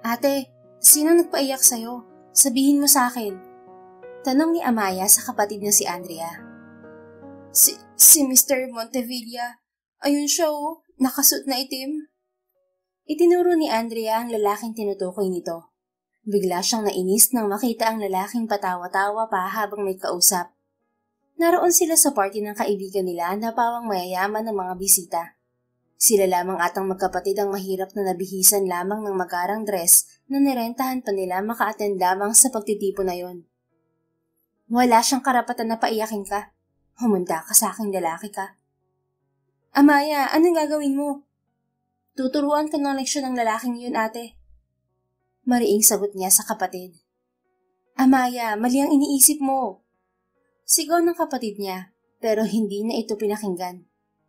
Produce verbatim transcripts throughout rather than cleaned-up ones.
Ate, sino nagpaiyak sa'yo? Sabihin mo sa akin. Tanong ni Amaya sa kapatid niya si Andrea. Si, si Mister Montevilla. Ayun siya oh, nakasuot na itim. Itinuro ni Andrea ang lalaking tinutukoy nito. Bigla siyang nainis nang makita ang lalaking patawa-tawa pa habang may kausap. Naroon sila sa party ng kaibigan nila na pawang mayayaman ng mga bisita. Sila lamang atang magkapatid ang mahirap na nabihisan lamang ng magarang dress na nirentahan pa nila maka-attend lamang sa pagtitipo na yon. Wala siyang karapatan na paiyakin ka. Humanda ka sa aking lalaki ka. Amaya, anong gagawin mo? Tuturuan ko ng leksyon ng lalaking yun, ate. Mariing sagot niya sa kapatid. Amaya, mali ang iniisip mo. Sigaw ng kapatid niya, pero hindi na ito pinakinggan.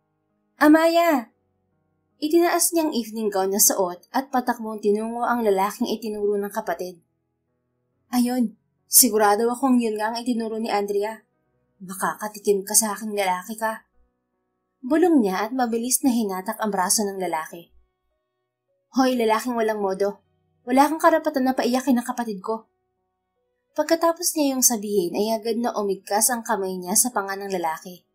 Amaya! Itinaas niyang evening gown na suot at patakbong tinungo ang lalaking itinuro ng kapatid. Ayun, sigurado akong yun nga ang itinuro ni Andrea. Makakatikim ka sa aking lalaki ka. Bulong niya at mabilis na hinatak ang braso ng lalaki. Hoy, lalaking walang modo. Wala kang karapatan na paiyakin ng kapatid ko. Pagkatapos niya yung sabihin ay agad na umigkas ang kamay niya sa panga ng lalaki.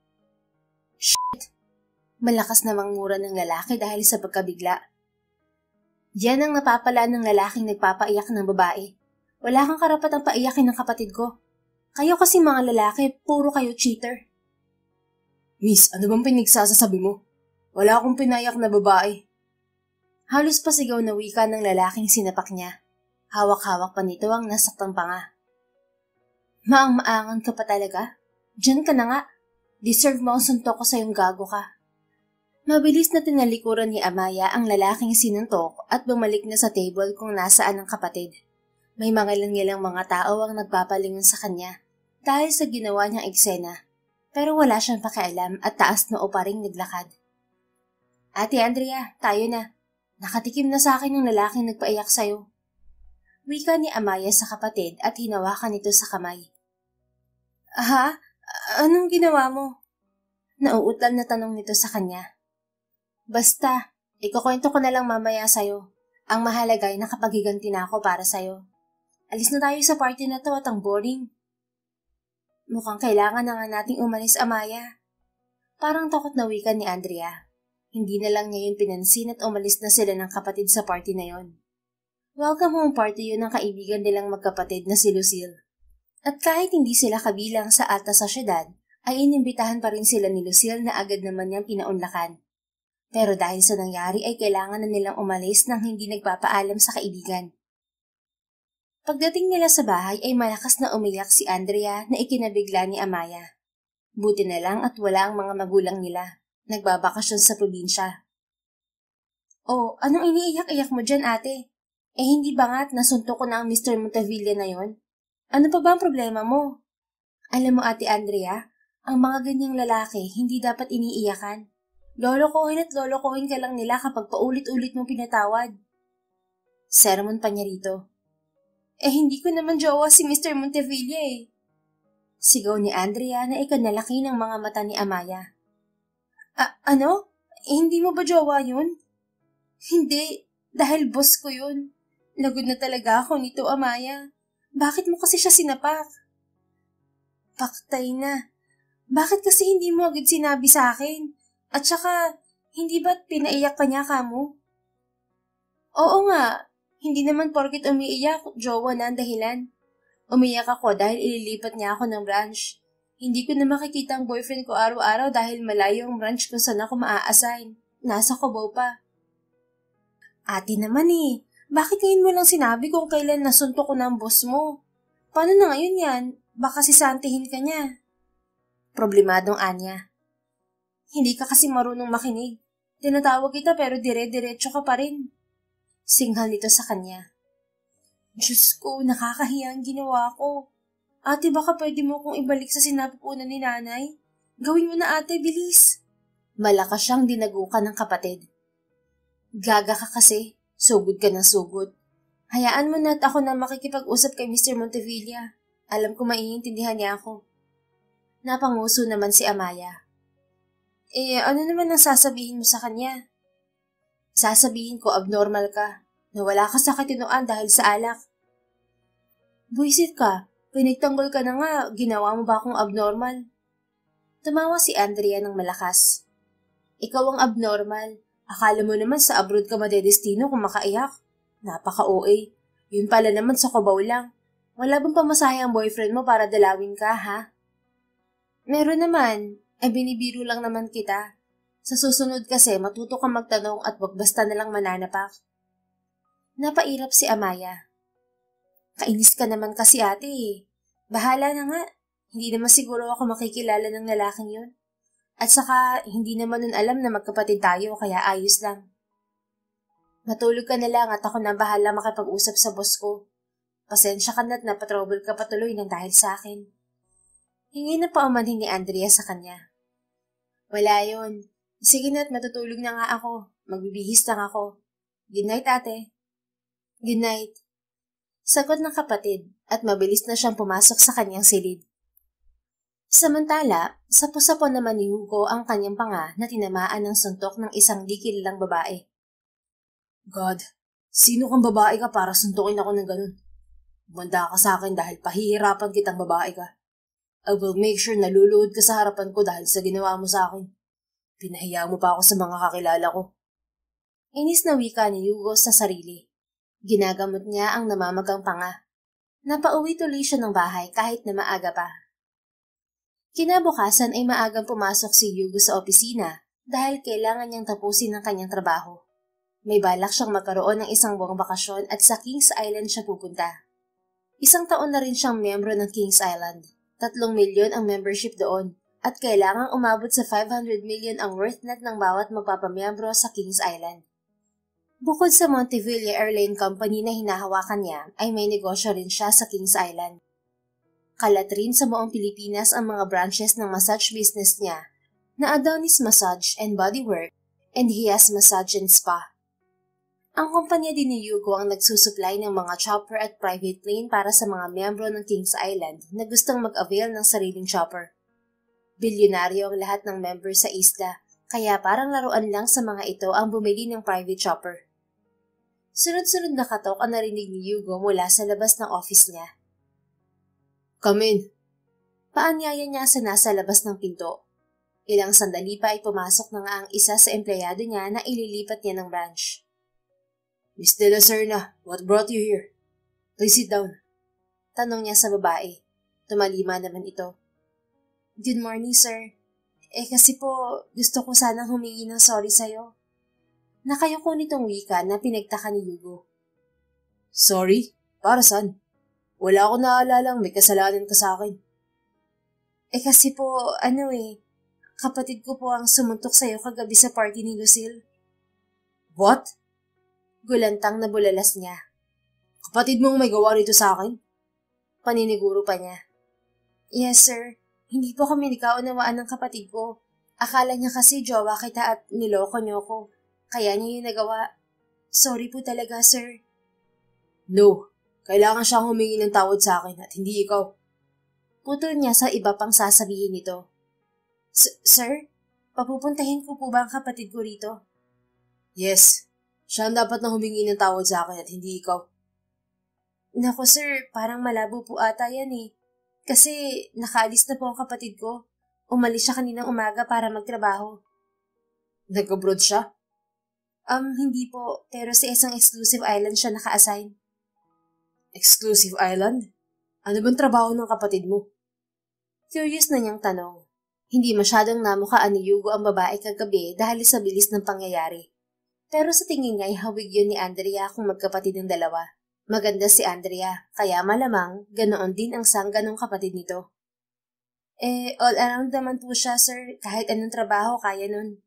Shit! Malakas namang mura ng lalaki dahil sa pagkabigla. Yan ang napapala ng lalaking nagpapaiyak ng babae. Wala kang karapatang paiyakin ng kapatid ko. Kayo kasi mga lalaki, puro kayo cheater. Miss, ano bang pinagsasasabi mo? Wala akong pinayak na babae. Halos pasigaw na wika ng lalaking sinapak niya. Hawak-hawak pa nito ang nasaktang panga. Maang-maangan ka pa talaga? Diyan ka na nga. Deserve mo ang suntok ko sa iyong gago ka. Mabilis na tinalikuran ni Amaya ang lalaking sinuntok at bumalik na sa table kung nasaan ang kapatid. May mga langilang mga tao ang nagpapalingon sa kanya dahil sa ginawa niyang eksena. Pero wala siyang pakialam at taas noo pa ring naglakad. Ate Andrea, tayo na. Nakatikim na sa akin ng lalaking nagpaiyak sa'yo. Wika ni Amaya sa kapatid at hinawakan ito sa kamay. Aha? Anong ginawa mo? Nauutal na tanong nito sa kanya. Basta, ikukwento ko na lang mamaya sa'yo. Ang mahalaga ay nakapaghiganti na ako para sa'yo. Alis na tayo sa party na to at ang boring. Mukhang kailangan na nga nating umalis, Amaya. Parang takot na wika ni Andrea. Hindi na lang niya yun pinansin at umalis na sila ng kapatid sa party na yon. Welcome home party yun ng kaibigan nilang magkapatid na si Lucille. At kahit hindi sila kabilang sa alta sa syudad, ay inimbitahan pa rin sila ni Lucille na agad naman niyang pinaunlakan. Pero dahil sa nangyari ay kailangan na nilang umalis nang hindi nagpapaalam sa kaibigan. Pagdating nila sa bahay ay malakas na umiyak si Andrea na ikinabigla ni Amaya. Buti na lang at wala ang mga magulang nila. Nagbabakasyon sa probinsya. Oh, anong iniiyak-iyak mo dyan, ate? Eh hindi ba nga't nasuntok ko na ang Mister Montevilla na yon? Ano pa ba ang problema mo? Alam mo, ate Andrea, ang mga ganyang lalaki hindi dapat iniiyakan. Lolokohin at lolokohin ka lang nila kapag paulit-ulit mong pinatawad. Sermon pa niya rito. Eh hindi ko naman jowa si Mister Montevilla eh. Sigaw ni Andrea na ikanalaki ng mga mata ni Amaya. A- ano? Hindi mo ba jowa yun? Hindi, dahil boss ko yun. Lagod na talaga ako nito, Amaya. Bakit mo kasi siya sinapak? Paktay na. Bakit kasi hindi mo agad sinabi sa akin? At saka, hindi ba't pinaiyak ka niya kamo? Oo nga, hindi naman porkit umiiyak, jowa na ang dahilan. Umiyak ako dahil ililipat niya ako ng branch. Hindi ko na makikita ang boyfriend ko araw-araw dahil malayo ang branch kung saan ako maa-assign. Nasa Cubao pa. Ate naman eh, bakit ngayon mo lang sinabi kung kailan nasuntok ko na ang boss mo? Paano na ngayon yan? Baka sisantihin ka niya. Problemadong Anya. Hindi ka kasi marunong makinig. Tinatawag kita pero dire-diretso ka pa rin. Singhal nito sa kanya. Diyos ko, nakakahiya ang ginawa ko. Ate, baka pwede mo kong ibalik sa sinapupunan ni nanay? Gawin mo na ate, bilis. Malakas siyang dinagukan ng kapatid. Gaga ka kasi, sugod ka ng sugod. Hayaan mo na at ako na makikipag-usap kay Mister Montevilla. Alam ko maiintindihan niya ako. Napanguso naman si Amaya. Eh, ano naman ang sasabihin mo sa kanya? Sasabihin ko abnormal ka. Nawala ka sa katinoan dahil sa alak. Buisit ka. Pinagtanggol ka na nga. Ginawa mo ba akong abnormal? Tumawa si Andrea ng malakas. Ikaw ang abnormal. Akala mo naman sa abroad ka madedestino kung makaiyak. Napaka-O A. Yun pala naman sa Cubao lang. Wala bang pamasahe ang boyfriend mo para dalawin ka, ha? Meron naman. Ay binibiro lang naman kita. Sa susunod kasi matuto kang magtanong at wag basta nalang mananapak. Napairap si Amaya. Kainis ka naman kasi ate eh. Bahala na nga. Hindi naman siguro ako makikilala ng lalaking yun. At saka hindi naman nun alam na magkapatid tayo kaya ayos lang. Matulog ka na lang at ako na bahala makipag-usap sa boss ko. Pasensya ka na't napatrouble ka patuloy ng dahil sa akin. Hingi na paumanhin ni Andrea sa kanya. Wala yun. Sige na't matutulog na nga ako. Magbibihis lang ako. Good night ate. Good night. Sagot ng kapatid at mabilis na siyang pumasok sa kanyang silid. Samantala, sapo-sapo naman ni Hugo ang kanyang panga na tinamaan ng suntok ng isang di kilalang babae. God, sino kang babae ka para suntukin ako ng ganun? Bumanda ka sa akin dahil pahihirapan kitang babae ka. I will make sure na luluhod ka sa harapan ko dahil sa ginawa mo sa akin. Pinahiya mo pa ako sa mga kakilala ko. Inis na wika ni Hugo sa sarili. Ginagamot niya ang namamagang panga. Napauwi tuloy siya ng bahay kahit na maaga pa. Kinabukasan ay maagang pumasok si Hugo sa opisina dahil kailangan niyang tapusin ang kanyang trabaho. May balak siyang magkaroon ng isang buwang bakasyon at sa Kings Island siya pupunta. Isang taon na rin siyang miyembro ng Kings Island. Tatlong milyon ang membership doon at kailangang umabot sa five hundred million ang worth net ng bawat magpapamiyembro sa Kings Island. Bukod sa Montevilla Airline Company na hinahawakan niya, ay may negosyo rin siya sa Kings Island. Kalat rin sa buong Pilipinas ang mga branches ng massage business niya na Adonis Massage and Bodywork and Hias Massage and Spa. Ang kumpanya din ni Hugo ang nagsusupply ng mga chopper at private plane para sa mga miyembro ng Kings Island na gustong mag-avail ng sariling chopper. Bilyonaryo ang lahat ng member sa isla, kaya parang laruan lang sa mga ito ang bumili ng private chopper. Sunod-sunod na katok ang narinig ni Hugo mula sa labas ng office niya. Come in. Paanyaya niya sa nasa labas ng pinto. Ilang sandali pa ay pumasok na nga ang isa sa empleyado niya na ililipat niya ng branch. Miss De La Serna, what brought you here? Please sit down. Tanong niya sa babae. Tumalima naman ito. Good morning, sir. Eh kasi po, gusto ko sanang humingi ng sorry sa'yo. Nakayoko nitong wika na pinagtaka ni Hugo. Sorry? Para saan? Wala akong naalalang may kasalanan ka sa akin. Eh kasi po, ano eh, kapatid ko po ang sumuntok sa'yo kagabi sa party ni Lucille. What? Gulantang na bulalas niya. Kapatid mong may gawa rito sa akin? Paniniguro pa niya. Yes, sir. Hindi po kami nagkaunawaan ng kapatid ko. Akala niya kasi jowa kita at niloko niyo ko. Kaya niya yung nagawa. Sorry po talaga, sir. No. Kailangan siyang humingi ng tawad sa akin at hindi ikaw. Putol niya sa iba pang sasabihin nito. Sir? Papupuntahin ko po ba ang kapatid ko rito? Yes. Siya ang dapat na humingi ng tawad sa akin at hindi ikaw. Naku sir, parang malabo po ata yan eh. Kasi nakaalis na po ang kapatid ko. Umalis siya kaninang umaga para magtrabaho. Nag-abroad siya? Um, hindi po. Pero sa isang exclusive island siya naka-assign. Exclusive island? Ano bang trabaho ng kapatid mo? Curious na niyang tanong. Hindi masyadong namukaan ni Hugo ang babae kagabi dahil sa bilis ng pangyayari. Pero sa tingin niya ay hawig yun ni Andrea kung magkapatid ng dalawa. Maganda si Andrea, kaya malamang ganoon din ang sangga ng kapatid nito. Eh, all around naman po siya, sir. Kahit anong trabaho, kaya nun.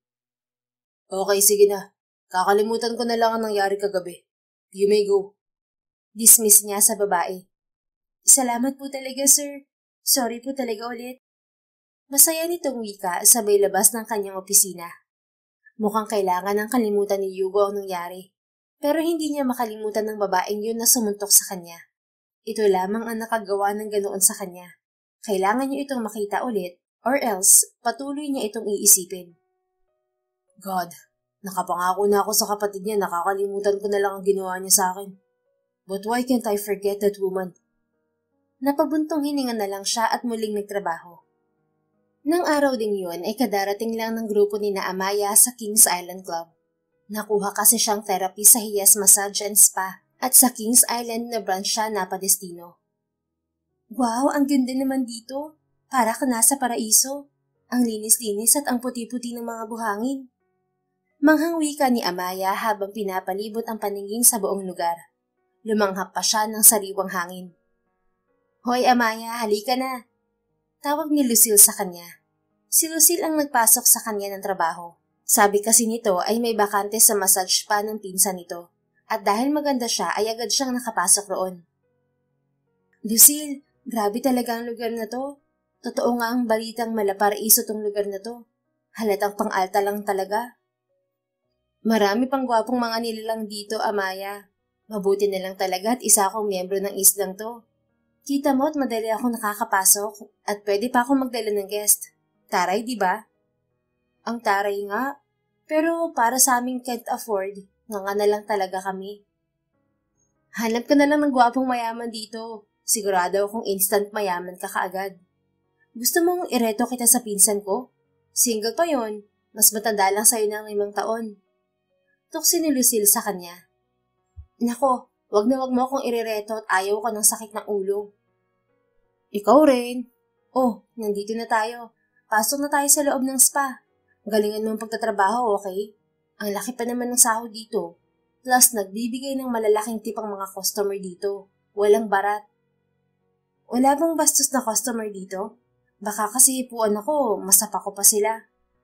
Okay, sige na. Kakalimutan ko na lang ang nangyari kagabi. You may go. Dismiss niya sa babae. Salamat po talaga, sir. Sorry po talaga ulit. Masaya nitong wika sabay labas ng kanyang opisina. Mukhang kailangan ng kalimutan ni Hugo ang nangyari. Pero hindi niya makalimutan ng babaeng yun na sumuntok sa kanya. Ito lamang ang nakagawa ng ganoon sa kanya. Kailangan niya itong makita ulit or else patuloy niya itong iisipin. God, Nakapangako na ako sa kapatid niya, nakakalimutan ko na lang ang ginawa niya sa akin. But why can't I forget that woman? Napabuntong hininga na lang siya at muling nagtrabaho. Nang araw ding yun ay kadarating lang ng grupo ni na Amaya sa Kings Island Club. Nakuha kasi siyang therapy sa Hiyas Massage and Spa at sa Kings Island na branch siya napadestino. Wow, ang ganda naman dito. Para ka nasa paraiso. Ang linis-linis at ang puti-puti ng mga buhangin. Manghang wika ni Amaya habang pinapalibot ang paningin sa buong lugar. Lumanghap pa siya ng sariwang hangin. Hoy Amaya, halika na. Tawag ni Lucille sa kanya. Si Lucille ang nagpasok sa kanya ng trabaho. Sabi kasi nito ay may bakante sa massage spa ng pinsan nito. At dahil maganda siya ay agad siyang nakapasok roon. Lucille, grabe talaga ang lugar na to. Totoo nga ang balitang malaparaiso tong lugar na to. Halatang pang-alta lang talaga. Marami pang gwapong mga nilalang dito, Amaya. Mabuti na lang talaga at isa akong miyembro ng islang to. Kita mo at madali ako nakakapasok at pwede pa akong magdala ng guest. Taray, di ba? Ang taray nga. Pero para sa aming can't afford, nga nga na lang talaga kami. Hanap ka na lang ng gwapong mayaman dito. Sigurado akong instant mayaman ka kaagad. Gusto mong ireto kita sa pinsan ko? Single pa yon, mas matanda lang sa'yo ng limang taon. Tuksin ni Lucille sa kanya. Nako, wag na wag mo akong irereto at ayaw ko ng sakit ng ulo. Ikaw rin. Oh, nandito na tayo. Pasok na tayo sa loob ng spa. Galingan mo ang pagtatrabaho, okay? Ang laki pa naman ng sahod dito. Plus, nagbibigay ng malalaking tip ang mga customer dito. Walang barat. Wala bang bastos na customer dito? Baka kasi hipuan ako, masapa ko pa sila.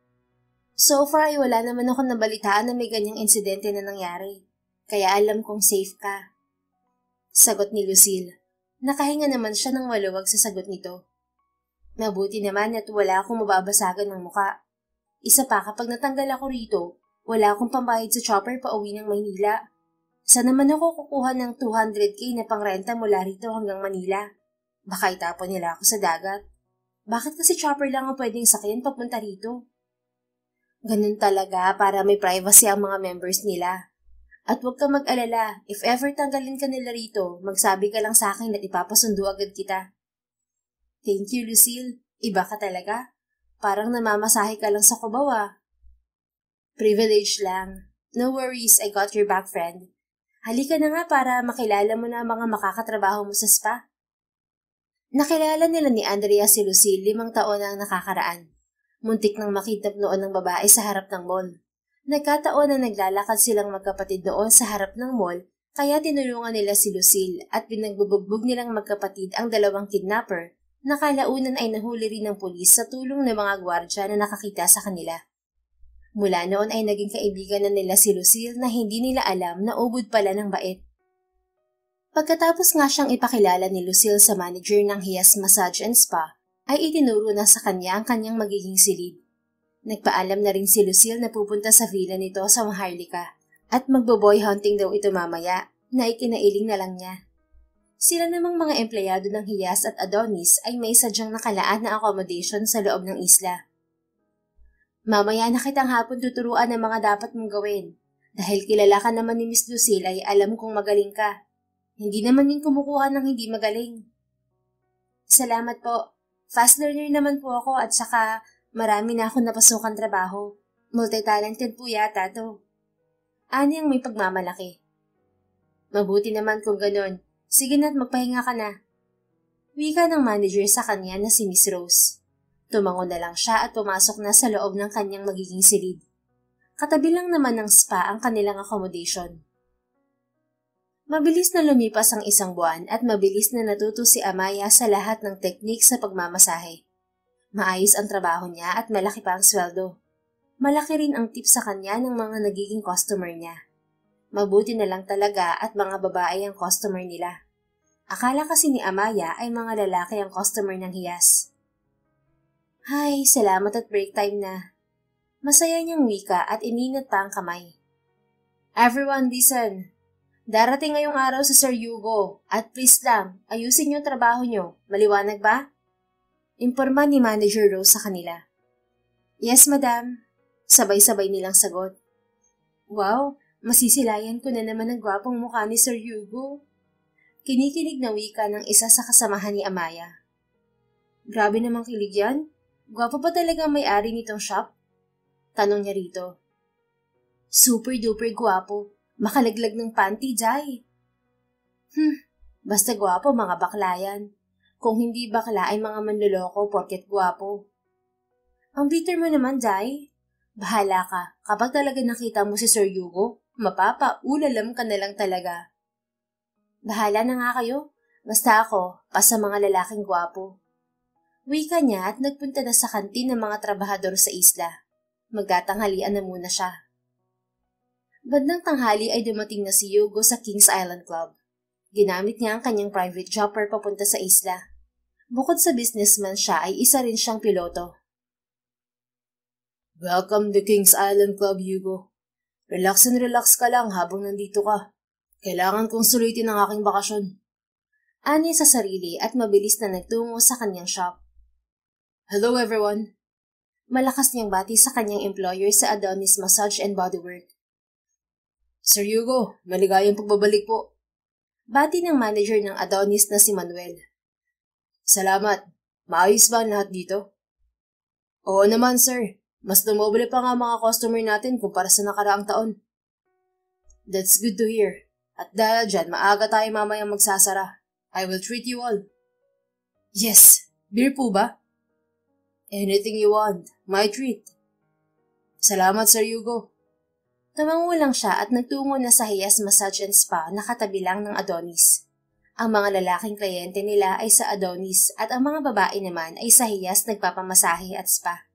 So far ay wala naman ako nabalitaan na may ganyang insidente na nangyari. Kaya alam kong safe ka. Sagot ni Lucille. Nakahinga naman siya ng maluwag sa sagot nito. Mabuti naman at wala akong mababasagan ng muka. Isa pa kapag natanggal ako rito, wala akong pambayad sa chopper pa uwi ng Maynila. Saan naman ako kukuha ng two hundred k na pangrenta mula rito hanggang Manila? Baka itapon nila ako sa dagat. Bakit kasi chopper lang ang pwedeng sakyan papunta rito? Ganun talaga para may privacy ang mga members nila. At huwag ka mag-alala, if ever tanggalin ka nila rito, magsabi ka lang sa akin at ipapasundo agad kita. Thank you, Lucille. Iba ka talaga. Parang namamasahe ka lang sa Cubao ah. Privilege lang. No worries, I got your back, friend. Halika na nga para makilala mo na ang mga makakatrabaho mo sa spa. Nakilala nila ni Andrea si Lucille limang taon na ang nakakaraan. Muntik nang makitap noon ng babae sa harap ng mall. Nagkataon na naglalakad silang magkapatid noon sa harap ng mall, kaya tinulungan nila si Lucille at pinagbubugbog nilang magkapatid ang dalawang kidnapper na kalaunan ay nahuli rin ng pulis sa tulong ng mga gwardya na nakakita sa kanila. Mula noon ay naging kaibigan na nila si Lucille na hindi nila alam na ubod pala ng bait. Pagkatapos nga siyang ipakilala ni Lucille sa manager ng Hiyas Massage and Spa, ay itinuro na sa kanya ang kanyang magiging silid. Nagpaalam na rin si Lucille na pupunta sa villa nito sa Maharlika at magbo-boy hunting daw ito mamaya na ikinailing na lang niya. Sila namang mga empleyado ng Hiyas at Adonis ay may sadyang nakalaan na accommodation sa loob ng isla. Mamaya na kitang hapon tuturuan ng mga dapat mong gawin. Dahil kilala ka naman ni Miss Lucille ay alam kong magaling ka. Hindi naman yung kumukuha ng hindi magaling. Salamat po. Fast learner naman po ako at saka marami na akong napasukan trabaho. Multi-talented po yata to. Ani ang may pagmamalaki. Mabuti naman kung ganon. Sige na't magpahinga ka na. Wika ng manager sa kanya na si Miss Rose. Tumango na lang siya at pumasok na sa loob ng kanyang magiging silid. Katabi lang naman ng spa ang kanilang accommodation. Mabilis na lumipas ang isang buwan at mabilis na natuto si Amaya sa lahat ng teknik sa pagmamasahe. Maayos ang trabaho niya at malaki pa ang sweldo. Malaki rin ang tip sa kanya ng mga nagiging customer niya. Mabuti na lang talaga at mga babae ang customer nila. Akala kasi ni Amaya ay mga lalaki ang customer ng Hiyas. Hay, salamat at break time na. Masaya niyang wika at ininat pa ang kamay. Everyone listen. Darating ngayong araw sa Sir Hugo at please lang, ayusin niyo ang trabaho niyo. Maliwanag ba? Imporma ni Manager Rose sa kanila. Yes, madam. Sabay-sabay nilang sagot. Wow, masisilayan ko na naman ang gwapong mukha ni Sir Hugo. Kinikilig na wika ng isa sa kasamahan ni Amaya. Grabe namang kilig yan. Gwapo pa talaga ang may-ari nitong shop? Tanong niya rito. Super duper gwapo. Makalaglag ng panty, Jai. Hmm, basta gwapo mga bakla yan. Kung hindi bakla ay mga manloloko porket gwapo. Ang bitter mo naman, Jai. Bahala ka. Kapag talaga nakita mo si Sir Hugo, mapapa-ulalam ka na lang talaga. Bahala na nga kayo. Basta ako, pa sa mga lalaking gwapo. Wika niya at nagpunta na sa kantin ng mga trabahador sa isla. Magtatanghalian na muna siya. Bandang tanghali ay dumating na si Hugo sa Kings Island Club. Ginamit niya ang kanyang private chopper papunta sa isla. Bukod sa businessman siya ay isa rin siyang piloto. Welcome to Kings Island Club, Hugo. Relax and relax ka lang habang nandito ka. Kailangan kong sulitin ang aking bakasyon. Ani sa sarili at mabilis na nagtungo sa kanyang shop. Hello everyone. Malakas niyang bati sa kanyang employer sa Adonis Massage and Bodywork. Sir Hugo, maligayang pagbabalik po. Bati ng manager ng Adonis na si Manuel. Salamat. Maayos ba ang lahat dito? Oo naman, sir. Mas dumoble pa nga mga customer natin kumpara sa nakaraang taon. That's good to hear. At dahil dyan, maaga tayo mamayang magsasara. I will treat you all. Yes. Beer po ba? Anything you want. My treat. Salamat, Sir Hugo. Tamango lang siya at nagtungo na sa Hiyas Massage and Spa na katabi lang ng Adonis. Ang mga lalaking kliyente nila ay sa Adonis at ang mga babae naman ay sa Hiyas nagpapamasahe at spa.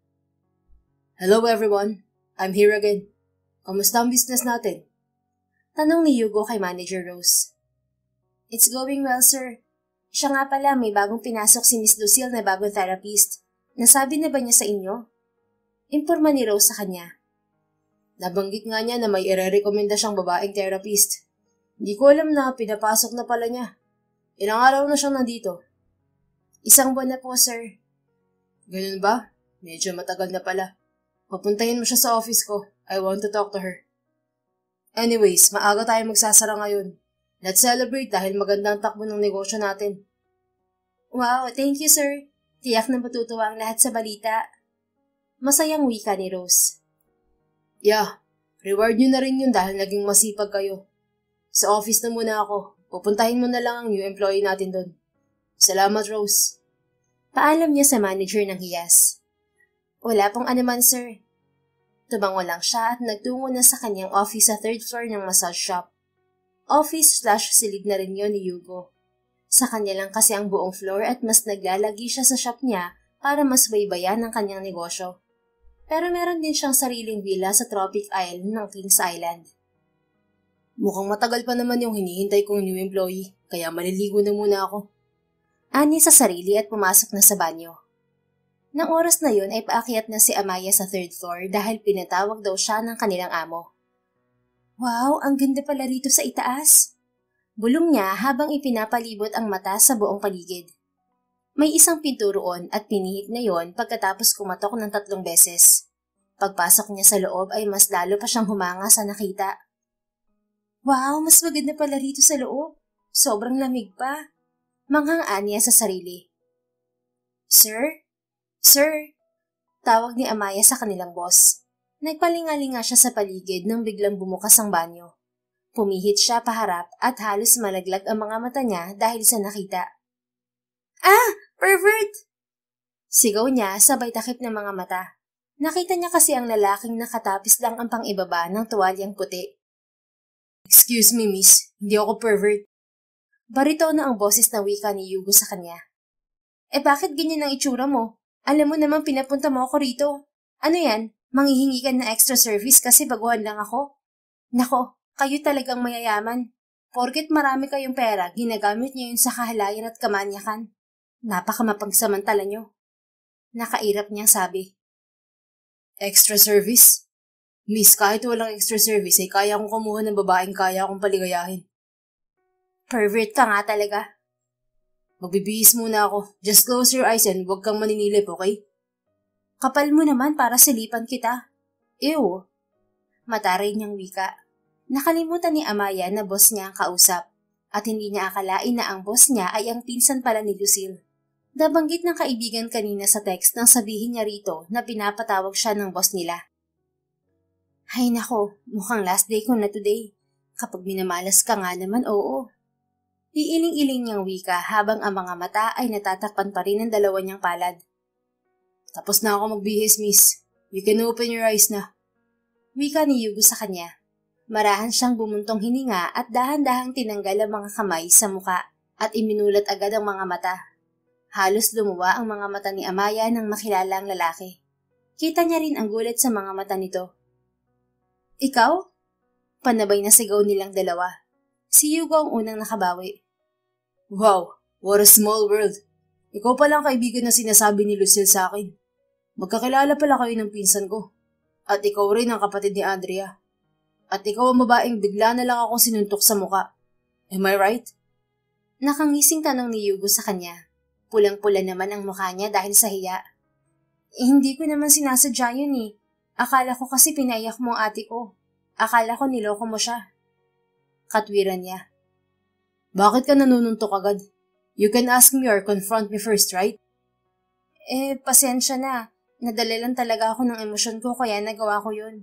Hello everyone. I'm here again. Kamusta ang business natin? Tanong ni Hugo kay Manager Rose. It's going well, sir. Siya nga pala, may bagong pinasok si Miss Lucille na bagong therapist. Nasabi na ba niya sa inyo? Imporma ni Rose sa kanya. Nabanggit nga niya na may ire-recommenda siyang babaeng therapist. Hindi ko alam na pinapasok na pala niya. Ilang araw na siyang nandito? Isang buwan na po, sir. Ganun ba? Medyo matagal na pala. Papuntahin mo siya sa office ko. I want to talk to her. Anyways, maaga tayo magsasara ngayon. Let's celebrate dahil maganda ang takbo ng negosyo natin. Wow, thank you, sir. Tiyak na matutuwa ang lahat sa balita. Masayang wika ni Rose. Yeah, reward nyo na rin yun dahil naging masipag kayo. Sa office na muna ako. Pupuntahin mo na lang ang new employee natin doon. Salamat, Rose. Paalam niya sa manager ng Hiyas. Wala pong anuman, sir. Tumango lang siya at nagtungo na sa kanyang office sa third floor ng massage shop. Office slash silid na rin yun ni Hugo. Sa kanya lang kasi ang buong floor at mas naglalagi siya sa shop niya para mas baybayan ang kanyang negosyo. Pero meron din siyang sariling villa sa Tropic Isle ng Kings Island. Mukhang matagal pa naman yung hinihintay kong new employee, kaya maliligo na muna ako. Ani sa sarili at pumasok na sa banyo. Nang oras na yun ay paakyat na si Amaya sa third floor dahil pinatawag daw siya ng kanilang amo. Wow, ang ganda pala rito sa itaas. Bulong niya habang ipinapalibot ang mata sa buong paligid. May isang pinto roon at pinihit na yon pagkatapos kumatok ng tatlong beses. Pagpasok niya sa loob ay mas lalo pa siyang humanga sa nakita. Wow, mas maganda pala rito sa loob. Sobrang lamig pa. Manghang-an niya sa sarili. Sir? Sir? Tawag ni Amaya sa kanilang boss. Nagpalingalinga siya sa paligid nang biglang bumukas ang banyo. Pumihit siya paharap at halos malaglag ang mga mata niya dahil sa nakita. Ah! Pervert! Sigaw niya sabay takip ng mga mata. Nakita niya kasi ang lalaking nakatapis lang ang pang-ibaba ng tuwalyang puti. Excuse me, miss. Hindi ako pervert. Baritono ang boses na wika ni Hugo sa kanya. Eh bakit ganyan ang itsura mo? Alam mo naman pinapunta mo ako rito. Ano yan? Manghihingi ka ng extra service kasi baguhan lang ako? Nako, kayo talagang mayayaman. Porket marami kayong pera, ginagamit niyo yun sa kahalayan at kamanyakan. Napakamapagsamantala niyo. Nakairap niyang sabi. Extra service? Miss, kahit walang extra service ay kaya kong kumuha ng babaeng kaya akong paligayahin. Pervert ka nga talaga. Magbibihis muna ako. Just close your eyes and huwag kang maninilip, okay? Kapal mo naman para silipan kita. Ew. Mataray niyang wika. Nakalimutan ni Amaya na boss niya ang kausap at hindi niya akalain na ang boss niya ay ang pinsan pala ni Lucille. Nabanggit ng kaibigan kanina sa text nang sabihin niya rito na pinapatawag siya ng boss nila. Hay nako, mukhang last day ko na today. Kapag minamalas ka nga naman, oo. Iiling-iling niyang wika habang ang mga mata ay natatakpan pa rin ng dalawa niyang palad. Tapos na ako magbihis, miss. You can open your eyes na. Wika ni Yugo sa kanya. Marahan siyang bumuntong hininga at dahan-dahang tinanggal ang mga kamay sa muka at iminulat agad ang mga mata. Halos lumuwa ang mga mata ni Amaya nang makilala ang lalaki. Kita niya rin ang gulat sa mga mata nito. Ikaw? Panabay na sigaw nilang dalawa. Si Yugo ang unang nakabawi. Wow, what a small world. Ikaw palang kaibigan na sinasabi ni Lucille sa akin. Magkakilala pala kayo ng pinsan ko. At ikaw rin ang kapatid ni Andrea. At ikaw ang babaeng bigla na lang akong sinuntok sa muka. Am I right? Nakangising tanong ni Yugo sa kanya. Pulang-pula naman ang mukha niya dahil sa hiya. Eh, hindi ko naman sinasadya yun eh. Akala ko kasi pinaiyak mo ang ate ko. Akala ko niloko mo siya. Katwiran niya. Bakit ka nanununtok agad? You can ask me or confront me first, right? Eh, pasensya na. Nadala lang talaga ako ng emosyon ko kaya nagawa ko yun.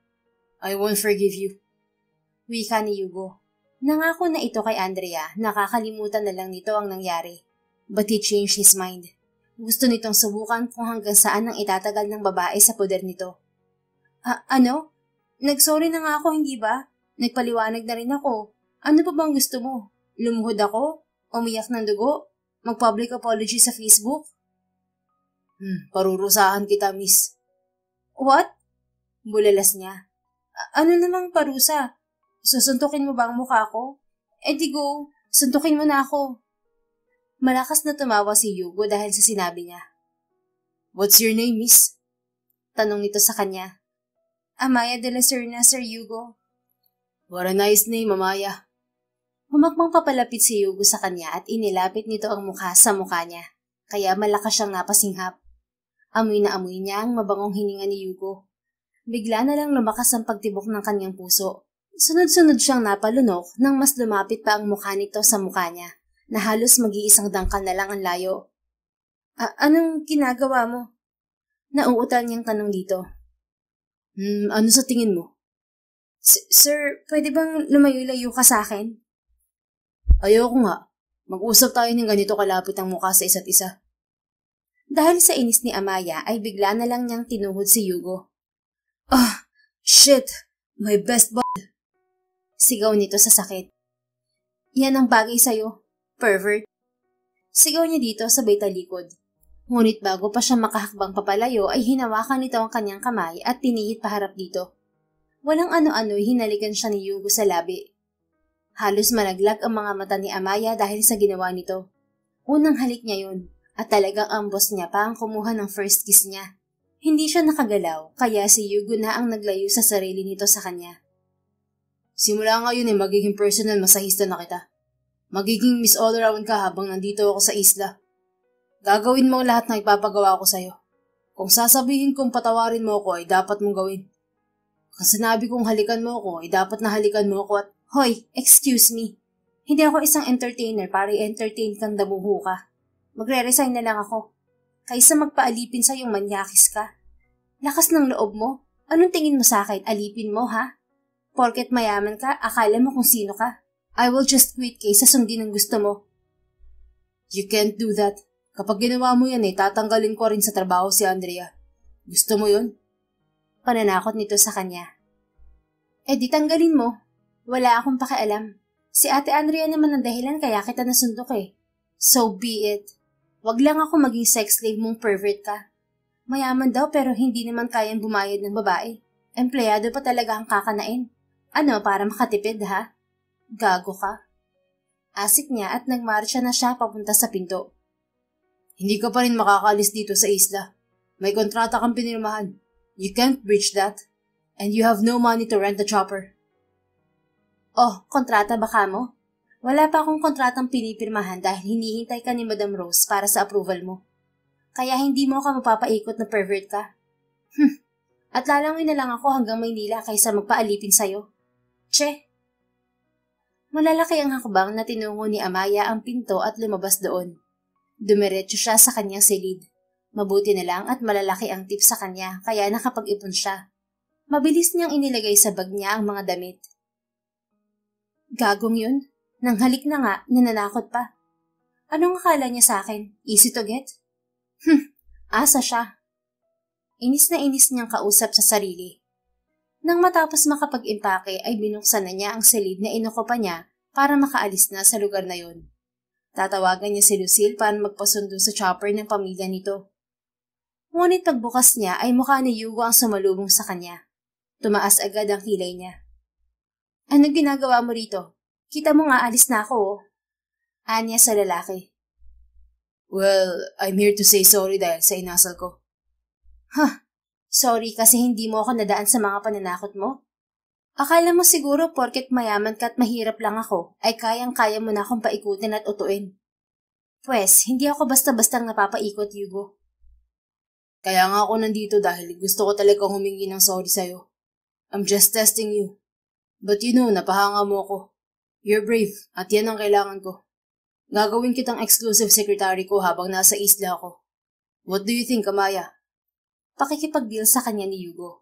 I won't forgive you. Wika ni Yugo. Nangako na ito kay Andrea, nakakalimutan na lang nito ang nangyari. But he changed his mind. Gusto nitong subukan kung hanggang saan ang itatagal ng babae sa poder nito. Ah, ano? Nagsorry na nga ako, hindi ba? Nagpaliwanag na rin ako. Ano pa bang gusto mo? Lumuhod ako? Umiyak ng dugo? Mag-public apology sa Facebook? Hmm, parurusahan kita, miss. What? Bulalas niya. Ano namang parusa? Susuntukin mo ba ang mukha ko? Eh di go, suntukin mo na ako. Malakas na tumawa si Yugo dahil sa sinabi niya. What's your name, miss? Tanong nito sa kanya. Amaya de la Serna, Sir Yugo. What a nice name, Amaya. Humakbang papalapit si Yugo sa kanya at inilapit nito ang mukha sa mukha niya, kaya malakas siyang napasinghap. Amoy na amoy niya ang mabangong hininga ni Yugo. Bigla na lang lumakas ang pagtibok ng kanyang puso. Sunod-sunod siyang napalunok nang mas lumapit pa ang mukha nito sa mukha niya, na halos mag-iisang dangkal na lang ang layo. Anong ginagawa mo? Nauutal niyang tanong dito. Hmm, ano sa tingin mo? Sir, pwede bang lumayo-layo ka sa akin? Ayoko nga. Mag-usap tayo ng ganito kalapit ang mukha sa isa't isa. Dahil sa inis ni Amaya ay bigla na lang niyang tinuhod si Yugo. Ah, shit! My best bud! Sigaw nito sa sakit. Yan ang bagay sa'yo, pervert. Sigaw niya dito sabay talikod. Ngunit bago pa siya makahakbang papalayo ay hinawakan nito ang kanyang kamay at tinihit paharap dito. Walang ano-ano'y hinalikan siya ni Yugo sa labi. Halos malaglag ang mga mata ni Amaya dahil sa ginawa nito. Unang halik niya yun at talagang ang boss niya pa ang kumuha ng first kiss niya. Hindi siya nakagalaw kaya si Yugo na ang naglayo sa sarili nito sa kanya. Simula ngayon ay magiging personal masahista na kita. Magiging Miss All Around ka habang nandito ako sa isla. Gagawin mo lahat ng ipapagawa ko sa'yo. Kung sasabihin kong patawarin mo ako ay dapat mong gawin. Kung sinabi kong halikan mo ako ay dapat na halikan mo ako at... Hoy, excuse me. Hindi ako isang entertainer para i-entertain kang damuho ka. Magre-resign na lang ako. Kaysa magpaalipin sa yung manyakis ka. Lakas ng loob mo. Anong tingin mo sa akin? Alipin mo, ha? Porket mayaman ka, akala mo kung sino ka. I will just quit kaysa sundin ang gusto mo. You can't do that. Kapag ginawa mo yan eh, tatanggalin ko rin sa trabaho si Andrea. Gusto mo yun? Pananakot nito sa kanya. Eh di tanggalin mo. Wala akong pakialam. Si Ate Andrea naman ang dahilan kaya kita nasundok eh. So be it. Wag lang ako maging sex slave mong pervert ka. Mayaman daw pero hindi naman kayang bumayad ng babae. Empleyado pa talaga ang kakanain. Ano, para makatipid ha? Gago ka. Asik niya at nagmarcha na siya papunta sa pinto. Hindi ka pa rin makakalis dito sa isla. May kontrata kang pinirmahan. You can't breach that. And you have no money to rent the chopper. Oh, kontrata ba ka mo? Wala pa akong kontratang pinipirmahan dahil hinihintay ka ni Madam Rose para sa approval mo. Kaya hindi mo ka mapapaikot na pervert ka. Hmm, At lalangin na lang ako hanggang Maynila kaysa magpaalipin sa'yo. Che! Malalaki ang hakbang na tinungo ni Amaya ang pinto at lumabas doon. Dumiretso siya sa kanyang silid. Mabuti na lang at malalaki ang tip sa kanya kaya nakapag-ipon siya. Mabilis niyang inilagay sa bag niya ang mga damit. Gagong yun. Nang halik na nga, nananakot pa. Anong akala niya sa akin? Easy to get? Hmm, asa siya. Inis na inis niyang kausap sa sarili. Nang matapos makapag-impake ay binuksan na niya ang silid na inukupa niya para makaalis na sa lugar na yun. Tatawagan niya si Lucille para magpasundo sa chopper ng pamilya nito. Ngunit pagbukas niya ay mukha ni Hugo ang sumalubong sa kanya. Tumaas agad ang kilay niya. Anong ginagawa mo rito? Kita mo nga alis na ako oh. Anya sa lalaki. Well, I'm here to say sorry dahil sa inasal ko. Huh, sorry kasi hindi mo ako nadaan sa mga pananakot mo? Akala mo siguro porket mayaman ka at mahirap lang ako, ay kayang-kaya mo na akong paikutin at utuin. Pwes, hindi ako basta-bastang napapaikot, Hugo. Kaya nga ako nandito dahil gusto ko talaga humingi ng sorry sa'yo. I'm just testing you. But you know, napahanga mo ako. You're brave at yan ang kailangan ko. Gagawin kitang exclusive secretary ko habang nasa isla ako. What do you think, Amaya? Pakikipag-deal sa kanya ni Hugo.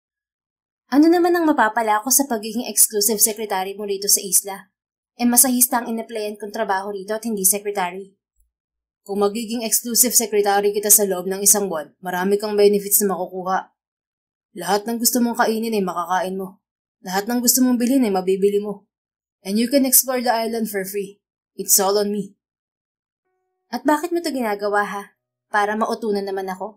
Ano naman ang mapapala ko sa pagiging exclusive secretary mo rito sa isla? E masahista ang inaplayan kong trabaho rito at hindi secretary. Kung magiging exclusive secretary kita sa loob ng isang buwan, marami kang benefits na makukuha. Lahat ng gusto mong kainin ay makakain mo. Lahat ng gusto mong bilhin ay mabibili mo. And you can explore the island for free. It's all on me. At bakit mo ito ginagawa ha? Para mautunan naman ako?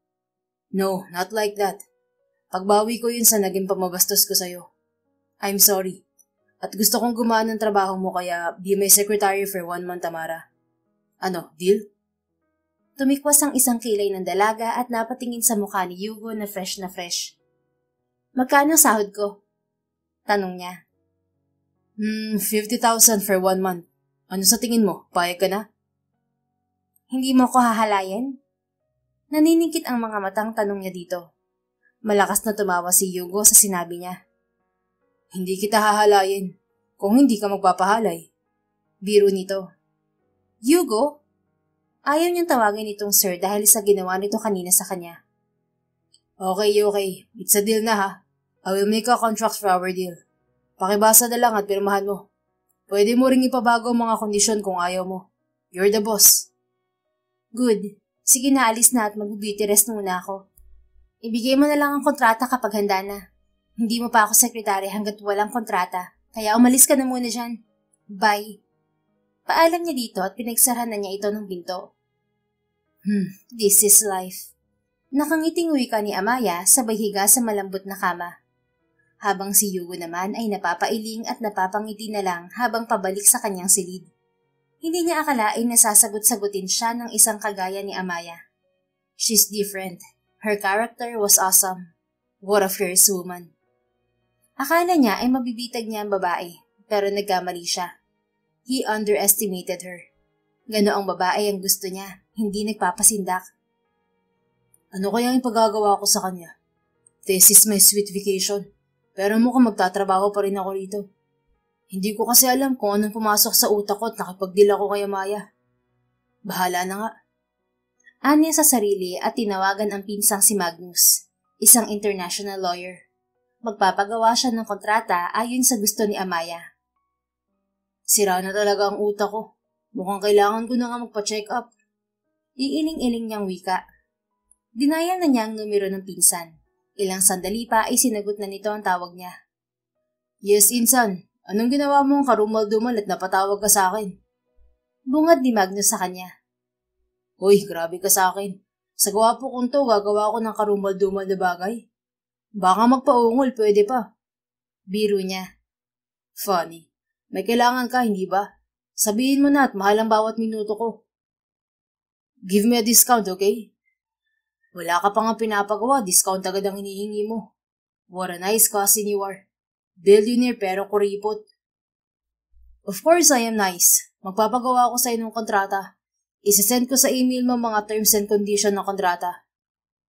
No, not like that. Pagbawi ko yun sa naging pamabastos ko sa'yo. I'm sorry. At gusto kong gumaan ng trabaho mo kaya be my secretary for one month, Tamara. Ano, deal? Tumikwas ang isang kilay ng dalaga at napatingin sa mukha ni Hugo na fresh na fresh. Magkano sahod ko? Tanong niya. Hmm, fifty thousand for one month. Ano sa tingin mo? Payag ka na? Hindi mo ko hahalayan? Naniningkit ang mga matang tanong niya dito. Malakas na tumawa si Hugo sa sinabi niya. Hindi kita hahalayin kung hindi ka magpapahalay. Biro nito. Hugo? Ayaw niyang tawagin itong sir dahil sa ginawa nito kanina sa kanya. Okay, okay. It's a deal na ha. I will make a contract for our deal. Pakibasa na lang at pirmahan mo. Pwede mo ring ipabago ang mga kondisyon kung ayaw mo. You're the boss. Good. Sige na, alis na at mag-beauty rest muna ako. Ibigay mo na lang ang kontrata kapag handa na. Hindi mo pa ako sekretary hanggat walang kontrata, kaya umalis ka na muna dyan. Bye. Paalam niya dito at pinagsarahan na niya ito ng pinto. Hmm, this is life. Nakangiting wika ni Amaya sabay higa sa malambot na kama. Habang si Hugo naman ay napapailing at napapangiti na lang habang pabalik sa kanyang silid. Hindi niya akalain na sasagot-sagutin siya ng isang kagaya ni Amaya. She's different. Her character was awesome. What a fierce woman. Akala niya ay mabibitag niya ang babae, pero nagkamali siya. He underestimated her. Ganoong babae ang gusto niya, hindi nagpapasindak. Ano kaya yung pagagawa ko sa kanya? This is my sweet vacation, pero mukhang magtatrabaho pa rin ako rito. Hindi ko kasi alam kung anong pumasok sa utak ko at nakipag-deal ako kay Amaya. Bahala na nga. Anya sa sarili at tinawagan ang pinsang si Magnus, isang international lawyer. Magpapagawa siya ng kontrata ayon sa gusto ni Amaya. Sira na talaga ang utak ko. Mukhang kailangan ko na nga magpa-check up. Iiling-iling niyang wika. Dinayal na niya ang numero ng pinsan. Ilang sandali pa ay sinagot na nito ang tawag niya. Yes, insan. Anong ginawa mo ang karumal-dumal at napatawag ka sa akin? Bungad ni Magnus sa kanya. Uy, grabe ka sa akin. Sa gwapo kong to, gagawa ko ng karumal-dumal na bagay. Baka magpaungol, pwede pa. Biro niya. Funny. May kailangan ka, hindi ba? Sabihin mo na at mahal ang bawat minuto ko. Give me a discount, okay? Wala ka pa nga pinapagawa, discount agad ang hinihingi mo. What a nice cousin you are. Billionaire pero kuripot. Of course I am nice. Magpapagawa ako sa inong kontrata. Isasend ko sa email mo mga terms and condition ng kontrata.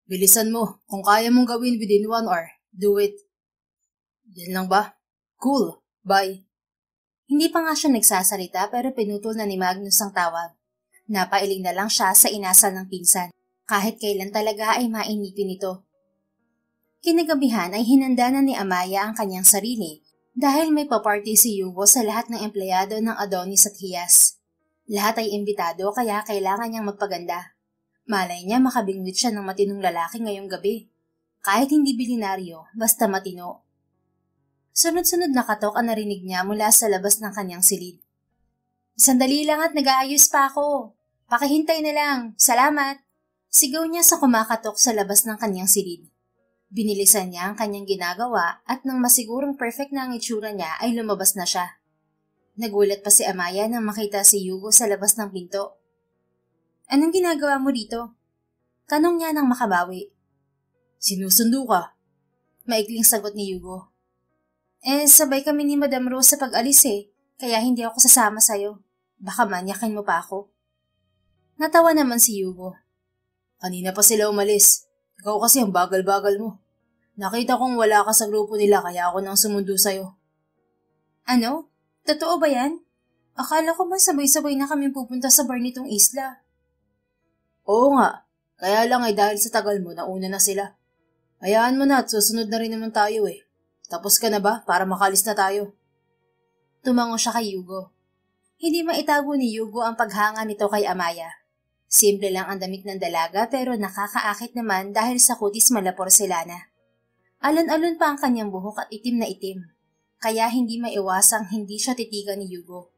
Bilisan mo. Kung kaya mong gawin within one hour, do it. Yan lang ba? Cool. Bye. Hindi pa nga siya nagsasalita pero pinutol na ni Magnus ang tawag. Napailing na lang siya sa inasal ng pinsan. Kahit kailan talaga ay mainitin ito. Kinagabihan ay hinanda na ni Amaya ang kanyang sarili dahil may paparty si Yugo sa lahat ng empleyado ng Adonis at Hiyas. Lahat ay imbitado kaya kailangan niyang magpaganda. Malay niya makabingwit siya ng matinong lalaki ngayong gabi. Kahit hindi bilinaryo, basta matino. Sunod-sunod na katok ang narinig niya mula sa labas ng kanyang silid. Sandali lang at nag-aayos pa ako. Pakihintay na lang. Salamat. Sigaw niya sa kumakatok sa labas ng kanyang silid. Binilisan niya ang kanyang ginagawa at nang masigurong perfect na ang itsura niya ay lumabas na siya. Nagulat pa si Amaya nang makita si Yugo sa labas ng pinto. Anong ginagawa mo dito? Tanong niya nang makabawi. Sinusundo ka. Maikling sagot ni Yugo. Eh, sabay kami ni Madam Rose sa pag-alis eh, kaya hindi ako sasama sa'yo. Baka manyakin mo pa ako. Natawa naman si Yugo. Kanina pa sila umalis. Ikaw kasi ang bagal-bagal mo. Nakita kong wala ka sa grupo nila kaya ako nang sumundo sa'yo. Ano? Totoo ba yan? Akala ko ba sabay-sabay na kami pupunta sa bar nitong isla? Oo nga. Kaya lang ay dahil sa tagal mo, nauna na sila. Hayaan mo na at susunod na rin naman tayo eh. Tapos ka na ba para makalis na tayo? Tumango siya kay Yugo. Hindi maitago ni Yugo ang paghanga nito kay Amaya. Simple lang ang damit ng dalaga pero nakakaakit naman dahil sa kutis mala porselana. Alon-alon pa ang kanyang buhok at itim na itim. Kaya hindi maiwasang hindi siya titigan ni Yugo.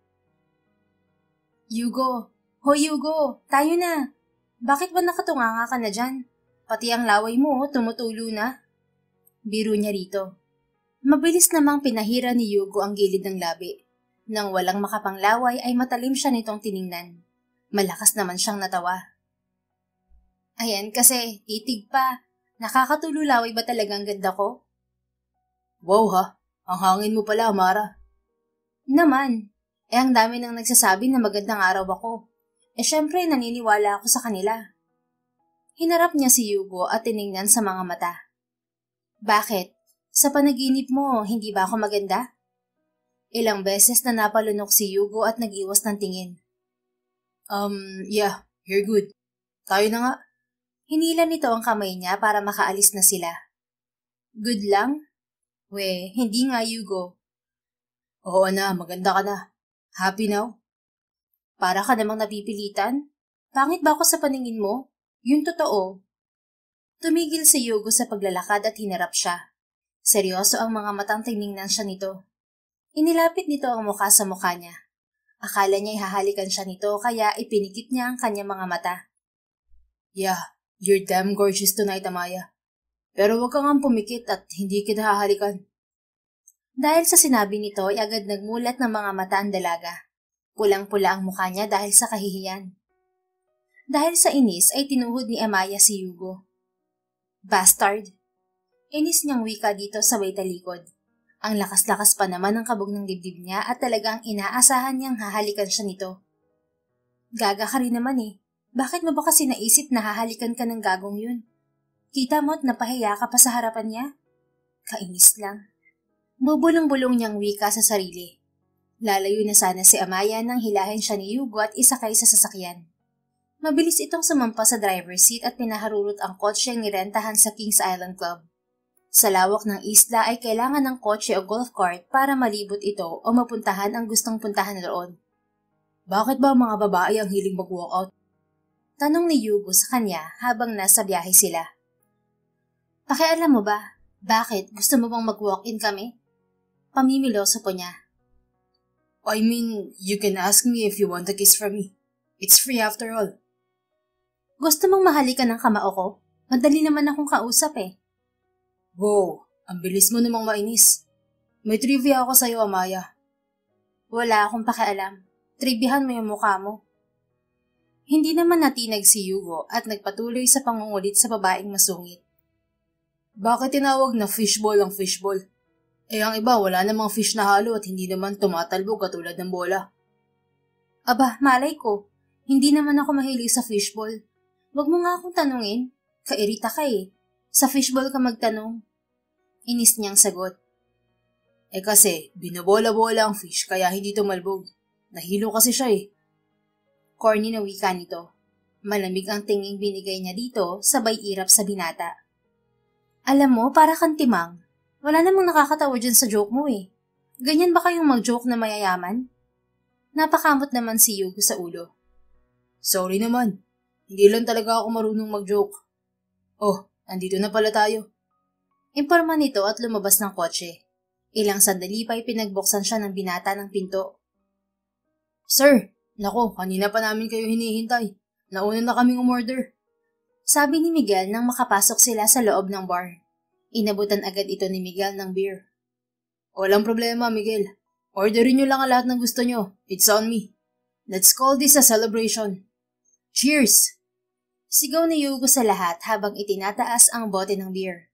Yugo! Hoy Yugo! Tayo na! Bakit ba nakatunganga ka na dyan? Pati ang laway mo tumutulo na. Biro niya rito. Mabilis namang pinahira ni Yugo ang gilid ng labi. Nang walang makapanglaway ay matalim siya nitong tiningnan. Malakas naman siyang natawa. Ayan kasi, titig pa. Nakakatululaway ba talaga ang ganda ko? Wow ha, ang hangin mo pala, Amara. Naman, eh ang dami nang nagsasabi na magandang araw ako. Eh syempre naniniwala ako sa kanila. Hinarap niya si Yugo at tiningnan sa mga mata. Bakit? Sa panaginip mo, hindi ba ako maganda? Ilang beses na napalunok si Yugo at nag-iwas ng tingin. Um, yeah, you're good. Tayo na nga. Hinila nito ang kamay niya para makaalis na sila. Good lang? We, hindi nga Yugo. Oo na, maganda ka na. Happy now? Para ka namang napipilitan? Pangit ba ako sa paningin mo? Yun totoo. Tumigil si Yugo sa paglalakad at hinarap siya. Seryoso ang mga matang tiningnan siya nito. Inilapit nito ang mukha sa mukha niya. Akala niya ihahalikan siya nito kaya ipinikit niya ang kanyang mga mata. Yeah, you're damn gorgeous tonight, Amaya. Pero huwag kang ang pumikit at hindi kita hahalikan. Dahil sa sinabi nito ay agad nagmulat ng mga mata ang dalaga. Pulang-pula ang mukha niya dahil sa kahihiyan. Dahil sa inis ay tinuhod ni Amaya si Yugo. Bastard! Inis niyang wika dito sa may talikod. Ang lakas-lakas pa naman ng kabog ng dibdib niya at talagang inaasahan niyang hahalikan siya nito. Gaga ka rin naman eh. Bakit mo ba kasi naisip na hahalikan ka ng gagong yun? Kita mo't napahiya ka pa sa harapan niya? Kainis lang. Bubulong-bulong niyang wika sa sarili. Lalayo na sana si Amaya nang hilahin siya ni Yugo at isakay sa sasakyan. Mabilis itong sumampa sa driver's seat at pinaharurot ang kotseng nirentahan sa Kings Island Club. Sa lawak ng isla ay kailangan ng kotse o golf cart para malibot ito o mapuntahan ang gustong puntahan roon. Bakit ba mga babae ang hiling mag-walkout? Tanong ni Yugo sa kanya habang nasa biyahe sila. Pakialam mo ba, bakit gusto mo bang mag-walk-in kami? Pamimiloso po niya. I mean, you can ask me if you want a kiss from me. It's free after all. Gusto mong mahalikan ng kamao ko? Madali naman akong kausap eh. Wow, ang bilis mo namang mainis. May trivia ako sa'yo, Amaya. Wala akong pakialam. Triviahan mo yung mukha mo. Hindi naman natinag si Yugo at nagpatuloy sa pangungulit sa babaeng masungit. Bakit tinawag na fishball ang fishball? Eh ang iba wala namang fish na halo at hindi naman tumatalbog katulad ng bola. Aba, malay ko. Hindi naman ako mahilig sa fishball. Wag mo nga akong tanungin. Kairita ka eh. Sa fishbowl ka magtanong. Inis niyang sagot. Eh kasi, binobola-bola ang fish kaya hindi tumalbog. Nahilo kasi siya eh. Corny na wika nito. Malamig ang tinging binigay niya dito, sabay irap sa binata. Alam mo, para kang timang. Wala namang nakakatawa dyan sa joke mo eh. Ganyan ba kayong mag-joke na mayayaman? Napakamot naman si Yugo sa ulo. Sorry naman. Hindi lang talaga ako marunong mag-joke. Oh, andito na pala tayo. Imporma nito at lumabas ng kotse. Ilang sandali pa'y pinagbuksan siya ng binata ng pinto. Sir, nako, kanina pa namin kayo hinihintay. Nauna na kaming umorder. Sabi ni Miguel nang makapasok sila sa loob ng bar. Inabutan agad ito ni Miguel ng beer. Walang problema, Miguel. Orderin nyo lang ang lahat ng gusto nyo. It's on me. Let's call this a celebration. Cheers! Sigaw ni Yugo sa lahat habang itinataas ang bote ng beer.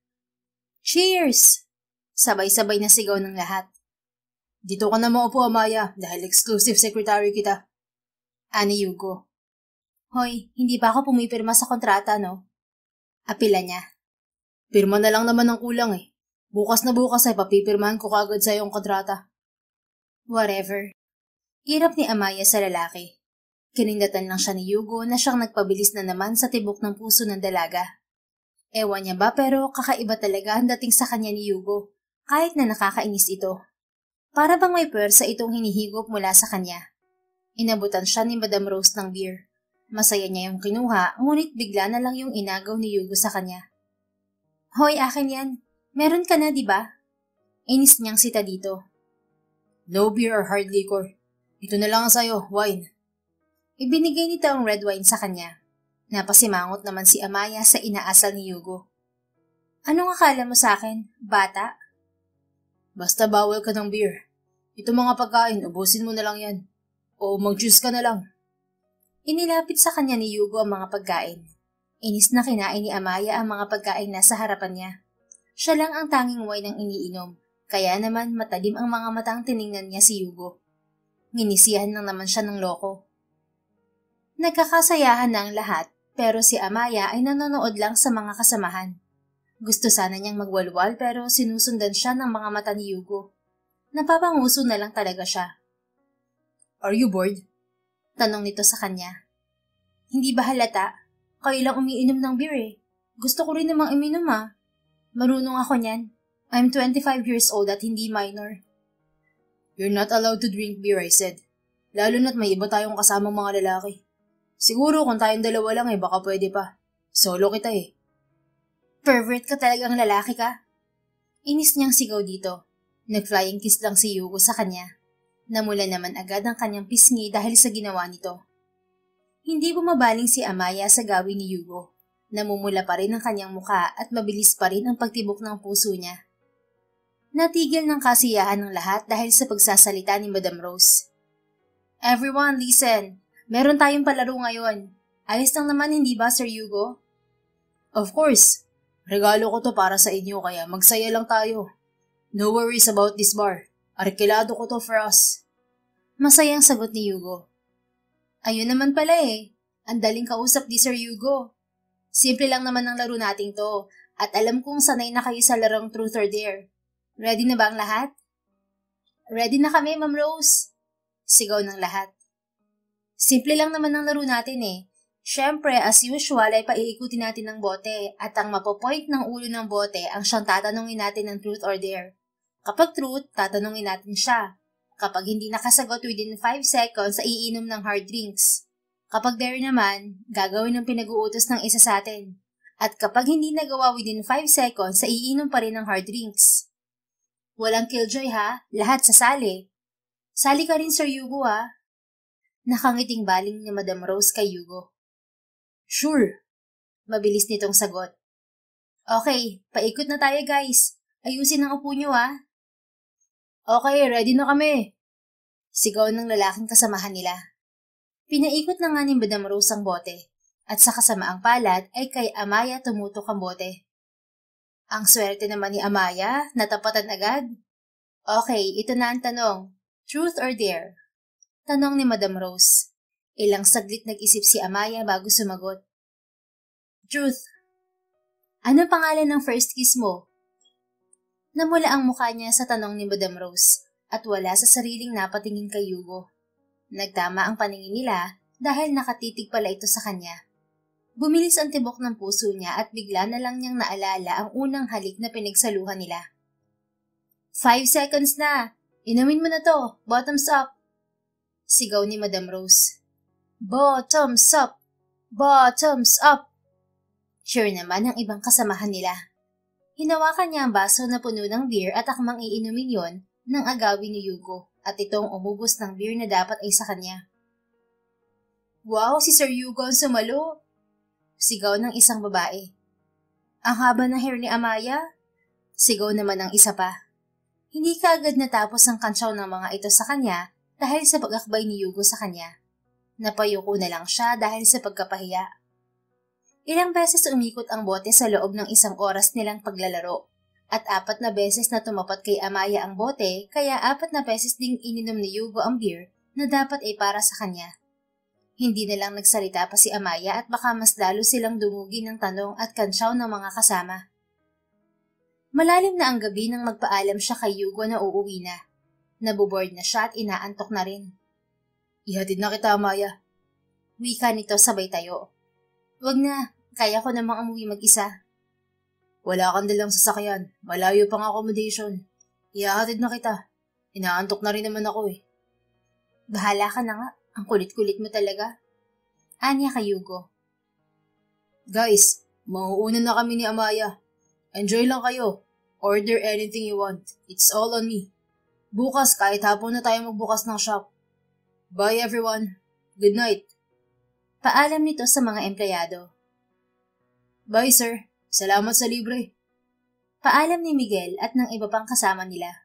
Cheers! Sabay-sabay na sigaw ng lahat. Dito ka na maupo, Amaya, dahil exclusive secretary kita. Ani Yugo. Hoy, hindi ba ako pumipirma sa kontrata, no? Apila niya. Pirma na lang naman ang kulang eh. Bukas na bukas ay papipirmahan ko kagad sa iyong kontrata. Whatever. Irap ni Amaya sa lalaki. Kinindatan lang siya ni Yugo na siyang nagpabilis na naman sa tibok ng puso ng dalaga. Ewan niya ba pero kakaiba talaga ang dating sa kanya ni Yugo, kahit na nakakainis ito. Para bang may pwersa itong hinihigop mula sa kanya. Inabutan siya ni Madam Rose ng beer. Masaya niya yung kinuha, ngunit bigla na lang yung inagaw ni Yugo sa kanya. Hoy, akin yan. Meron ka na, di ba? Inis niyang sita dito. No beer or hard liquor. Ito na lang ang sayo, wine. Ibinigay nito ang red wine sa kanya. Napasimangot naman si Amaya sa inaasal ni Yugo. Anong akala mo sa akin, bata? Basta bawal ka ng beer. Ito mga pagkain, ubusin mo na lang yan. O mag-juice ka na lang. Inilapit sa kanya ni Yugo ang mga pagkain. Inis na kinain ni Amaya ang mga pagkain na sa harapan niya. Siya lang ang tanging wine ang iniinom, kaya naman matalim ang mga matang tiningnan niya si Yugo. Nginisihan lang naman siya ng loko. Nagkakasayahan na ang lahat, pero si Amaya ay nanonood lang sa mga kasamahan. Gusto sana niyang magwalwal pero sinusundan siya ng mga mata ni Yugo. Napapanguso na lang talaga siya. Are you bored? Tanong nito sa kanya. Hindi ba halata? Kayo lang umiinom ng beer eh. Gusto ko rin namang uminom ah. Marunong ako niyan. I'm twenty-five years old at hindi minor. You're not allowed to drink beer, I said. Lalo na't may iba tayong kasamang mga lalaki. Siguro kung tayong dalawa lang eh, baka pwede pa. Solo kita eh. Pervert ka talagang lalaki ka. Inis niyang sigaw dito. Nag-flying kiss lang si Yugo sa kanya. Namula naman agad ang kanyang pisngi dahil sa ginawa nito. Hindi bumabaling si Amaya sa gawin ni Yugo. Namumula pa rin ang kanyang mukha at mabilis pa rin ang pagtibok ng puso niya. Natigil ng kasiyahan ng lahat dahil sa pagsasalita ni Madam Rose. Everyone, listen. Meron tayong palaro ngayon. Ayos lang naman, hindi ba, Sir Yugo? Of course. Regalo ko to para sa inyo kaya magsaya lang tayo. No worries about this bar. Arkilado ko to for us. Masayang sagot ni Yugo. Ayun naman pala eh. Ang daling kausap ni Sir Yugo. Simple lang naman ang laro nating to at alam kong sanay na kayo sa larong Truth or Dare. Ready na ba ang lahat? Ready na kami, Ma'am Rose. Sigaw ng lahat. Simple lang naman ang laro natin eh. Siyempre, as usual ay paiikutin natin ng bote at ang mapopoint ng ulo ng bote ang siyang tatanungin natin ng Truth or Dare. Kapag truth, tatanungin natin siya. Kapag hindi nakasagot within five seconds, ay iinom ng hard drinks. Kapag dare naman, gagawin ng pinag-uutos ng isa sa atin. At kapag hindi nagawa within five seconds, ay iinom pa rin ng hard drinks. Walang killjoy ha, lahat sasali. Sali ka rin Sir Yugo ha. Nakangiting baling ni Madam Rose kay Yugo. Sure. Mabilis nitong sagot. Okay, paikot na tayo guys. Ayusin ang upo nyo ha. Okay, ready na kami. Sigaw ng lalaking kasamahan nila. Pinaikot na nga ni Madam Rose ang bote, at sa kasamaang palad ay kay Amaya tumutok ang bote. Ang swerte naman ni Amaya, natapatan agad. Okay, ito na ang tanong. Truth or Dare? Tanong ni Madam Rose. Ilang saglit nag-isip si Amaya bago sumagot. Truth. Ano pangalan ng first kiss mo? Namula ang mukha niya sa tanong ni Madam Rose at wala sa sariling napatingin kay Hugo. Nagtama ang paningin nila dahil nakatitig pala ito sa kanya. Bumilis ang tibok ng puso niya at bigla na lang niyang naalala ang unang halik na pinagsaluhan nila. Five seconds na! Inumin mo na to! Bottoms up! Sigaw ni Madam Rose. Bottoms up! Bottoms up! Sure naman ang ibang kasamahan nila. Hinawakan niya ang baso na puno ng beer at akmang iinumin yon ng agawin ni Hugo at itong umubos ng beer na dapat ay sa kanya. Wow, si Sir Hugo ang sumalo! Sigaw ng isang babae. Ang haba ng hair ni Amaya? Sigaw naman ng isa pa. Hindi kaagad natapos ang kantsaw ng mga ito sa kanya dahil sa pag-akbay ni Hugo sa kanya. Napayuko na lang siya dahil sa pagkapahiya. Ilang beses umikot ang bote sa loob ng isang oras nilang paglalaro at apat na beses na tumapat kay Amaya ang bote kaya apat na beses ding ininom ni Hugo ang beer na dapat ay para sa kanya. Hindi na lang nagsalita pa si Amaya at baka mas lalo silang dumugi ng tanong at kantsaw ng mga kasama. Malalim na ang gabi nang magpaalam siya kay Hugo na uuwi na. Naboboard na siya at inaantok na rin. Ihatid na kita, Amaya. Wika nito sabay tayo. Wag na, kaya ko namang umuwi mag-isa. Wala kang dalang sasakyan, malayo pang accommodation. Ihahatid na kita. Inaantok na rin naman ako eh. Bahala ka na nga, ang kulit-kulit mo talaga. Anya kay Hugo. Guys, mauuna na kami ni Amaya. Enjoy lang kayo. Order anything you want. It's all on me. Bukas kahit hapon na tayo magbukas ng shop. Bye everyone. Good night. Paalam nito sa mga empleyado. Bye sir. Salamat sa libre. Paalam ni Miguel at ng iba pang kasama nila.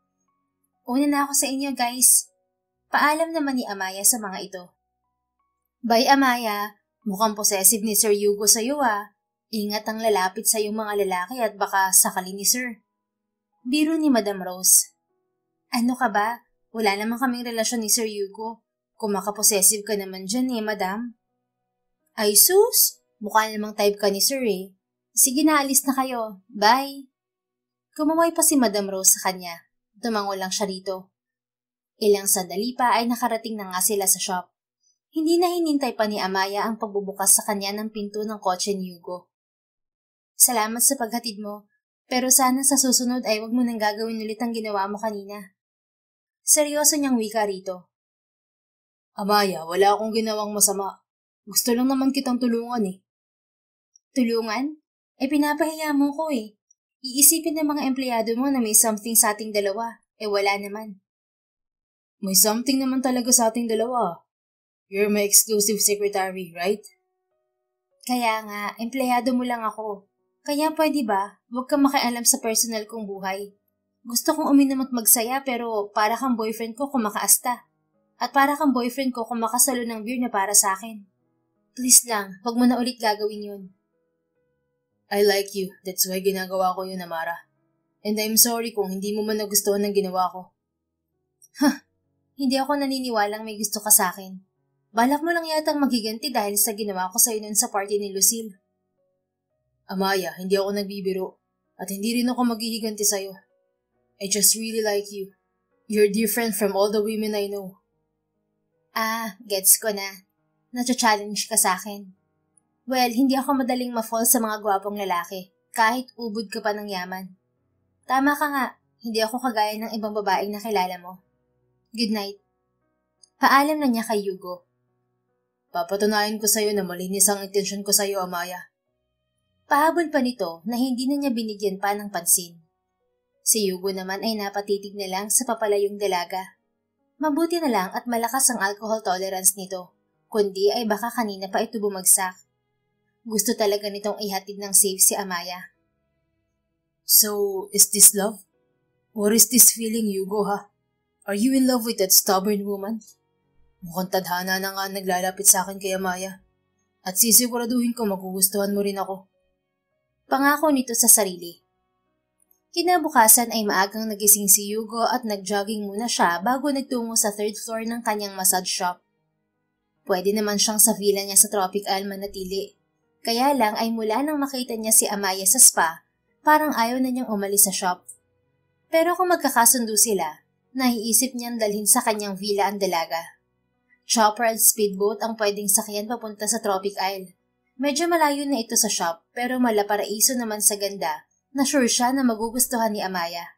Una na ako sa inyo guys. Paalam naman ni Amaya sa mga ito. Bye Amaya. Mukhang possessive ni Sir Hugo sa'yo ah. Ingat ang lalapit sa iyong mga lalaki at baka sakali ni Sir. Biro ni Madam Rose. Ano ka ba? Wala naman kaming relasyon ni Sir Hugo. Kung makapossessive ka naman dyan eh, Madam. Ay sus! Mukha namang type ka ni Sir eh. Sige na, alis na kayo. Bye! Kumaway pa si Madam Rose sa kanya. Tumango lang siya rito. Ilang sandali pa ay nakarating na nga sila sa shop. Hindi na hinintay pa ni Amaya ang pagbubukas sa kanya ng pinto ng kotse ni Hugo. Salamat sa paghatid mo, pero sana sa susunod ay wag mo nang gagawin ulit ang ginawa mo kanina. Seryoso niyang wika rito. Amaya, wala akong ginawang masama. Gusto lang naman kitang tulungan eh. Tulungan? Eh pinapahiya mo ko eh. Iisipin ng mga empleyado mo na may something sa ating dalawa, eh wala naman. May something naman talaga sa ating dalawa. You're my exclusive secretary, right? Kaya nga, empleyado mo lang ako. Kaya pwede ba, huwag kang makialam sa personal kong buhay. Gusto kong uminom at magsaya pero para kang boyfriend ko kung makaasta. At para kang boyfriend ko kung makasalo ng beer na para sa akin. Please lang, huwag mo na ulit gagawin yun. I like you, that's why ginagawa ko yun, Amara. And I'm sorry kung hindi mo man nagustuhan ng ginawa ko. Huh, hindi ako naniniwalang may gusto ka sa akin. Balak mo lang yatang maghiganti dahil sa ginawa ko sa'yo nun sa party ni Lucille. Amaya, hindi ako nagbibiro. At hindi rin ako maghihiganti sa'yo. I just really like you. You're different from all the women I know. Ah, gets ko na. Nacha-challenge ka sa akin. Well, hindi ako madaling ma-fall sa mga gwapong lalaki, kahit ubod ka pa ng yaman. Tama ka nga, hindi ako kagaya ng ibang babaeng nakilala mo. Good night. Paalam na niya kay Hugo. Papatunayan ko sa'yo na malinis ang intensyon ko sa'yo, Amaya. Pahabol pa nito na hindi na niya binigyan pa ng pansin. Si Hugo naman ay napatitig na lang sa papalayong dalaga. Mabuti na lang at malakas ang alcohol tolerance nito, kundi ay baka kanina pa ito bumagsak. Gusto talaga nitong ihatid ng safe si Amaya. So, is this love? Or is this feeling, Hugo, ha? Are you in love with that stubborn woman? Mukhang tadhana na nga naglalapit sa akin kay Amaya. At sisiguraduhin ko magugustuhan mo rin ako. Pangako nito sa sarili. Kinabukasan ay maagang nagising si Hugo at nag-jogging muna siya bago nagtungo sa third floor ng kanyang massage shop. Pwede naman siyang sa villa niya sa Tropic Isle manatili. Kaya lang ay mula nang makita niya si Amaya sa spa, parang ayaw na niyang umalis sa shop. Pero kung magkakasundo sila, naiisip niyang dalhin sa kanyang villa ang dalaga. Chopper at speedboat ang pwedeng sakyan papunta sa Tropic Isle. Medyo malayo na ito sa shop pero malaparaiso naman sa ganda na sure siya na magugustuhan ni Amaya.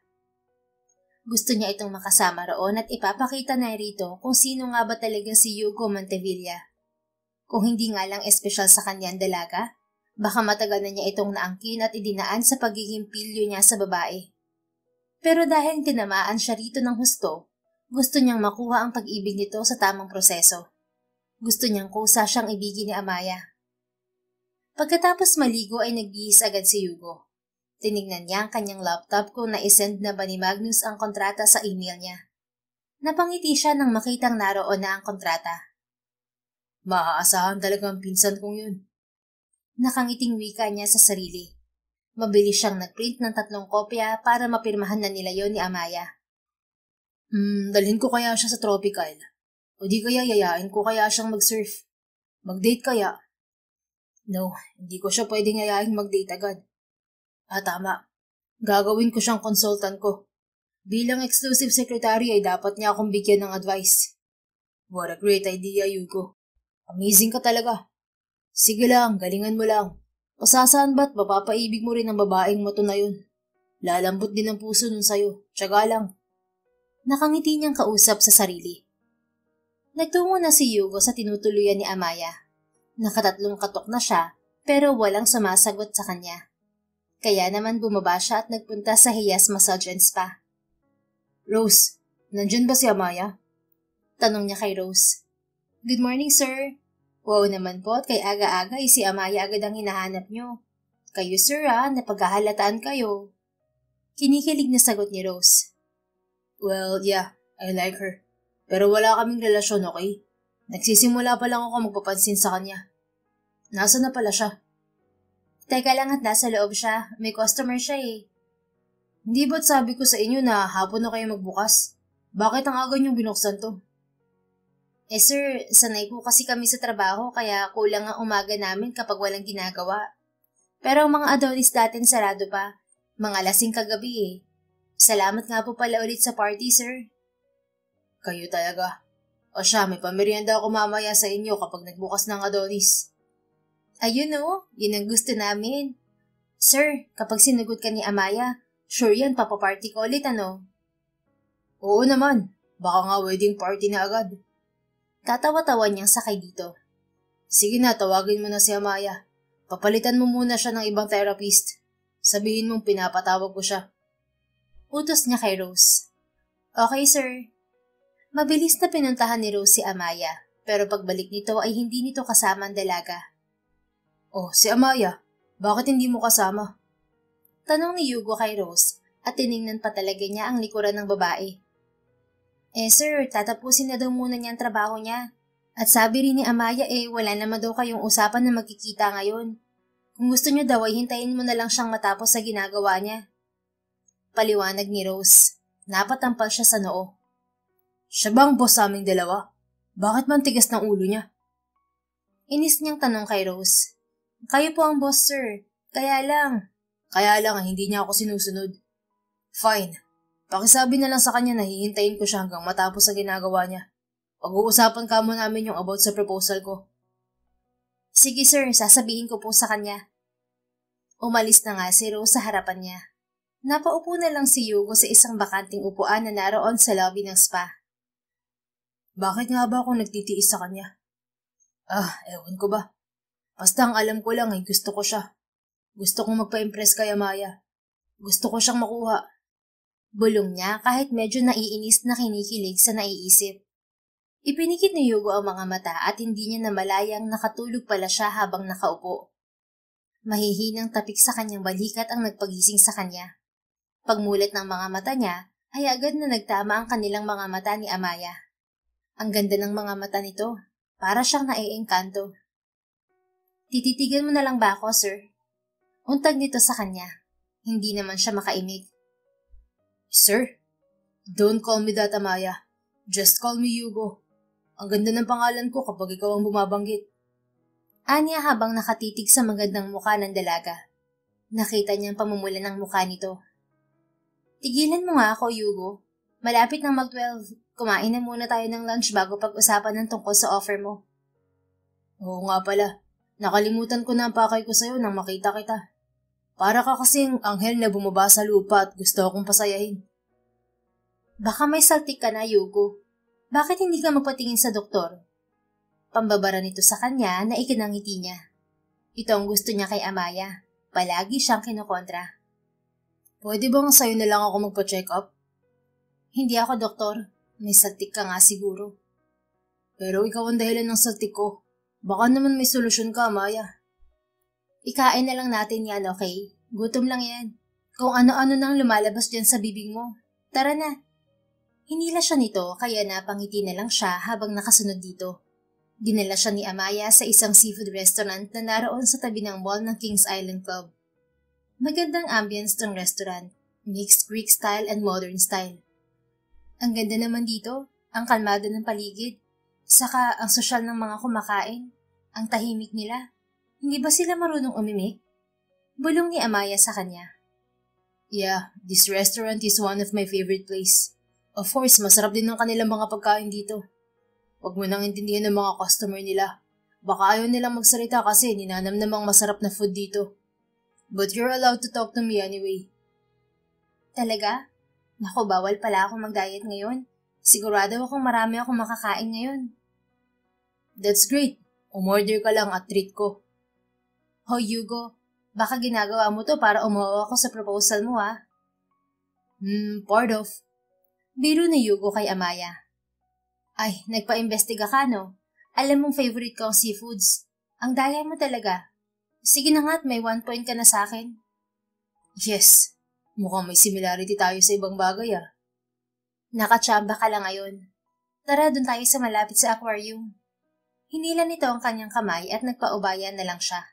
Gusto niya itong makasama roon at ipapakita na rito kung sino nga ba talaga si Hugo Montevilla. Kung hindi nga lang espesyal sa kanya ang dalaga, baka matagal na niya itong naangkin at idinaan sa pagiging pilyo niya sa babae. Pero dahil tinamaan siya rito ng husto, gusto niyang makuha ang pag-ibig nito sa tamang proseso. Gusto niyang kusa siyang ibigin ni Amaya. Pagkatapos maligo ay nagbihis agad si Hugo. Tinignan niya ang kanyang laptop kung na-send na ba ni Magnus ang kontrata sa email niya. Napangiti siya nang makitang naroon na ang kontrata. Maaasahan talaga ang pinsan kong yun. Nakangiting wika niya sa sarili. Mabilis siyang nagprint ng tatlong kopya para mapirmahan na nila yon ni Amaya. Hmm, dalhin ko kaya siya sa Tropic Isle. O di kaya yayain ko kaya siyang mag-surf. Mag-date kaya? No, hindi ko siya pwedeng yayain mag-date agad. Ah, tama. Gagawin ko siyang consultant ko. Bilang exclusive secretary ay dapat niya akong bigyan ng advice. What a great idea, Hugo. Amazing ka talaga. Sige lang, galingan mo lang. Pasasaan ba't mapapaibig mo rin ang babaeng mato na yun? Lalambot din ang puso nun sa'yo. Tiyaga lang. Nakangiti niyang kausap sa sarili. Nagtungo na si Hugo sa tinutuluyan ni Amaya. Nakatatlong katok na siya pero walang sumasagot sa kanya. Kaya naman bumaba siya at nagpunta sa Hiyas Massage and Spa. Rose, nandyan ba si Amaya? Tanong niya kay Rose. Good morning, sir. Wow naman po at kay aga-aga ay si Amaya agad ang hinahanap niyo. Kayo, sir, ah, napaghahalataan kayo. Kinikilig na sagot ni Rose. Well, yeah, I like her. Pero wala kaming relasyon, okay? Nagsisimula pa lang ako magpapansin sa kanya. Nasa na pala siya? Teka lang at nasa loob siya. May customer siya eh. Hindi ba't sabi ko sa inyo na hapon na kayo magbukas? Bakit ang aga niyong binuksan to? Eh sir, sanay po kasi kami sa trabaho kaya kulang ang umaga namin kapag walang ginagawa. Pero ang mga adonis datin sarado pa. Mga lasing kagabi eh. Salamat nga po pala ulit sa party, sir. Kayo talaga. O siya, may pamerienda ako mamaya sa inyo kapag nagbukas ng adonis. Ayun o, yun ang gusto namin. Sir, kapag sinugot ka ni Amaya, sure yan, papaparty ko ulit ano? Oo naman, baka nga wedding party na agad. Tatawa-tawa niyang sakay dito. Sige na, tawagin mo na si Amaya. Papalitan mo muna siya ng ibang therapist. Sabihin mong pinapatawag ko siya. Utos niya kay Rose. Okay, sir. Mabilis na pinuntahan ni Rose si Amaya, pero pagbalik nito ay hindi nito kasama ang dalaga. Oh, si Amaya, bakit hindi mo kasama? Tanong ni Hugo kay Rose at tiningnan pa talaga niya ang likuran ng babae. Eh sir, tatapusin na daw muna niya ang trabaho niya. At sabi rin ni Amaya eh wala naman daw kayong usapan na magkikita ngayon. Kung gusto niyo daw ay hintayin mo na lang siyang matapos sa ginagawa niya. Paliwanag ni Rose. Napatampal siya sa noo. Siya ba ang boss sa aming dalawa? Bakit man tigas ng ulo niya? Inis niyang tanong kay Rose. Kayo po ang boss, sir. Kaya lang. Kaya lang, hindi niya ako sinusunod. Fine. Pakisabi na lang sa kanya na hihintayin ko siya hanggang matapos sa ginagawa niya. Pag-uusapan ka mo namin yung about sa proposal ko. Sige, sir. Sasabihin ko po sa kanya. Umalis na nga si Rose sa harapan niya. Napaupo na lang si Hugo sa isang bakanting upuan na naroon sa lobby ng spa. Bakit nga ba ako nagtitiis sa kanya? Ah, ewan ko ba. Basta ang alam ko lang ay gusto ko siya. Gusto kong magpa-impress kay Amaya. Gusto ko siyang makuha. Bulong niya kahit medyo naiinis na kinikilig sa naiisip. Ipinikit ni Hugo ang mga mata at hindi niya namalayang nakatulog pala siya habang nakaupo. Mahihinang tapik sa kanyang balikat ang nagpagising sa kanya. Pagmulat ng mga mata niya ay agad na nagtama ang kanilang mga mata ni Amaya. Ang ganda ng mga mata nito, para siyang naiengkanto. Tititigan mo na lang ba ako, sir? Untag nito sa kanya. Hindi naman siya makaimik. Sir, don't call me that, Amaya. Just call me Hugo. Ang ganda ng pangalan ko kapag ikaw ang bumabanggit. Anya habang nakatitig sa magandang mukha ng dalaga. Nakita niyang pamumula ng mukha nito. Tigilan mo nga ako, Hugo. Malapit nang mag-twelve. Kumain na muna tayo ng lunch bago pag-usapan ng tungkol sa offer mo. Oo nga pala. Nakalimutan ko na ang pakay ko sa'yo nang makita kita. Para ka kasing anghel na bumaba sa lupa at gusto akong pasayahin. Baka may saltik ka na, Hugo. Bakit hindi ka magpatingin sa doktor? Pambabara nito sa kanya na ikinangiti niya. Ito ang gusto niya kay Amaya. Palagi siyang kinukontra. Pwede bang sa'yo na lang ako magpa-check up? Hindi ako doktor. May saltik ka nga siguro. Pero ikaw ang dahilan ng saltik ko. Baka naman may solusyon ka, Amaya. Ikain na lang natin yan, okay? Gutom lang yan. Kung ano-ano nang lumalabas dyan sa bibig mo. Tara na. Hinila siya nito kaya napangiti na lang siya habang nakasunod dito. Dinala siya ni Amaya sa isang seafood restaurant na naroon sa tabi ng mall ng Kings Island Club. Magandang ambience ng restaurant, mixed Greek style and modern style. Ang ganda naman dito, ang kalmado ng paligid, saka ang sosyal ng mga kumakain, ang tahimik nila. Hindi ba sila marunong umimik? Bulong ni Amaya sa kanya. Yeah, this restaurant is one of my favorite place. Of course, masarap din ng kanilang mga pagkain dito. Huwag mo nang intindihan ng mga customer nila. Baka ayaw nilang magsalita kasi ninanam namang masarap na food dito. But you're allowed to talk to me anyway. Talaga? Naku, bawal pala akong mag-diet ngayon. Sigurado akong marami akong makakain ngayon. That's great. Umorder ka lang at treat ko. Hoy, Hugo. Baka ginagawa mo to para umuha ako sa proposal mo, ha? Hmm, part of. Biro ni Hugo kay Amaya. Ay, nagpa-imbestiga ka, no? Alam mong favorite ko ang seafoods. Ang daya mo talaga. Sige na nga't may one point ka na sa akin. Yes. Mukhang may similarity tayo sa ibang bagay, ah. Nakachamba ka lang ngayon. Tara, dun tayo sa malapit sa aquarium. Hinila nito ang kanyang kamay at nagpaubayan na lang siya.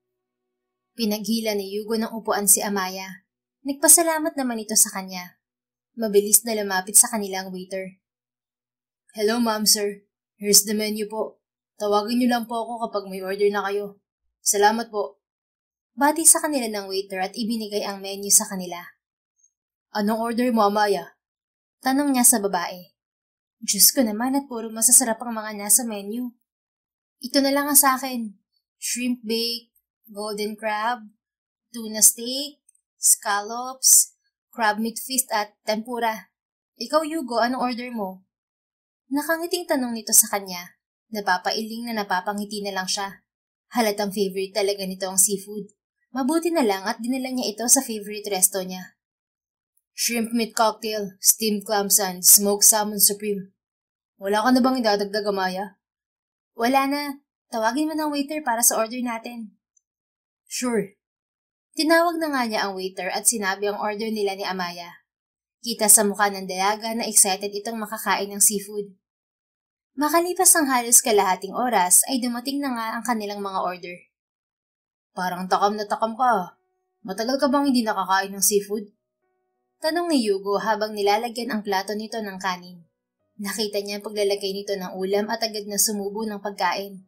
Pinaghila ni Hugo ng upuan si Amaya. Nagpasalamat naman ito sa kanya. Mabilis na lumapit sa kanilang waiter. Hello, ma'am, sir. Here's the menu po. Tawagin niyo lang po ako kapag may order na kayo. Salamat po. Bati sa kanila ng waiter at ibinigay ang menu sa kanila. Anong order mo, Amaya? Tanong niya sa babae. Diyos ko naman at puro masasarap ang mga nasa menu. Ito na lang ang sa akin. Shrimp bake, golden crab, tuna steak, scallops, crab meat feast at tempura. Ikaw, Hugo, anong order mo? Nakangiting tanong nito sa kanya. Napapailing na napapangiti na lang siya. Halatang favorite talaga nito ang seafood. Mabuti na lang at dinala niya ito sa favorite resto niya. Shrimp meat cocktail, steamed clams and smoked salmon supreme. Wala ka na bang idadagdag, Amaya? Wala na. Tawagin mo ng waiter para sa order natin. Sure. Tinawag na nga niya ang waiter at sinabi ang order nila ni Amaya. Kita sa mukha ng dalaga na excited itong makakain ng seafood. Makalipas ang halos kalahating oras ay dumating na nga ang kanilang mga order. Parang takam na takam ka. Matagal ka bang hindi nakakain ng seafood? Tanong ni Hugo habang nilalagyan ang plato nito ng kanin. Nakita niya ang paglalagay nito ng ulam at agad na sumubo ng pagkain.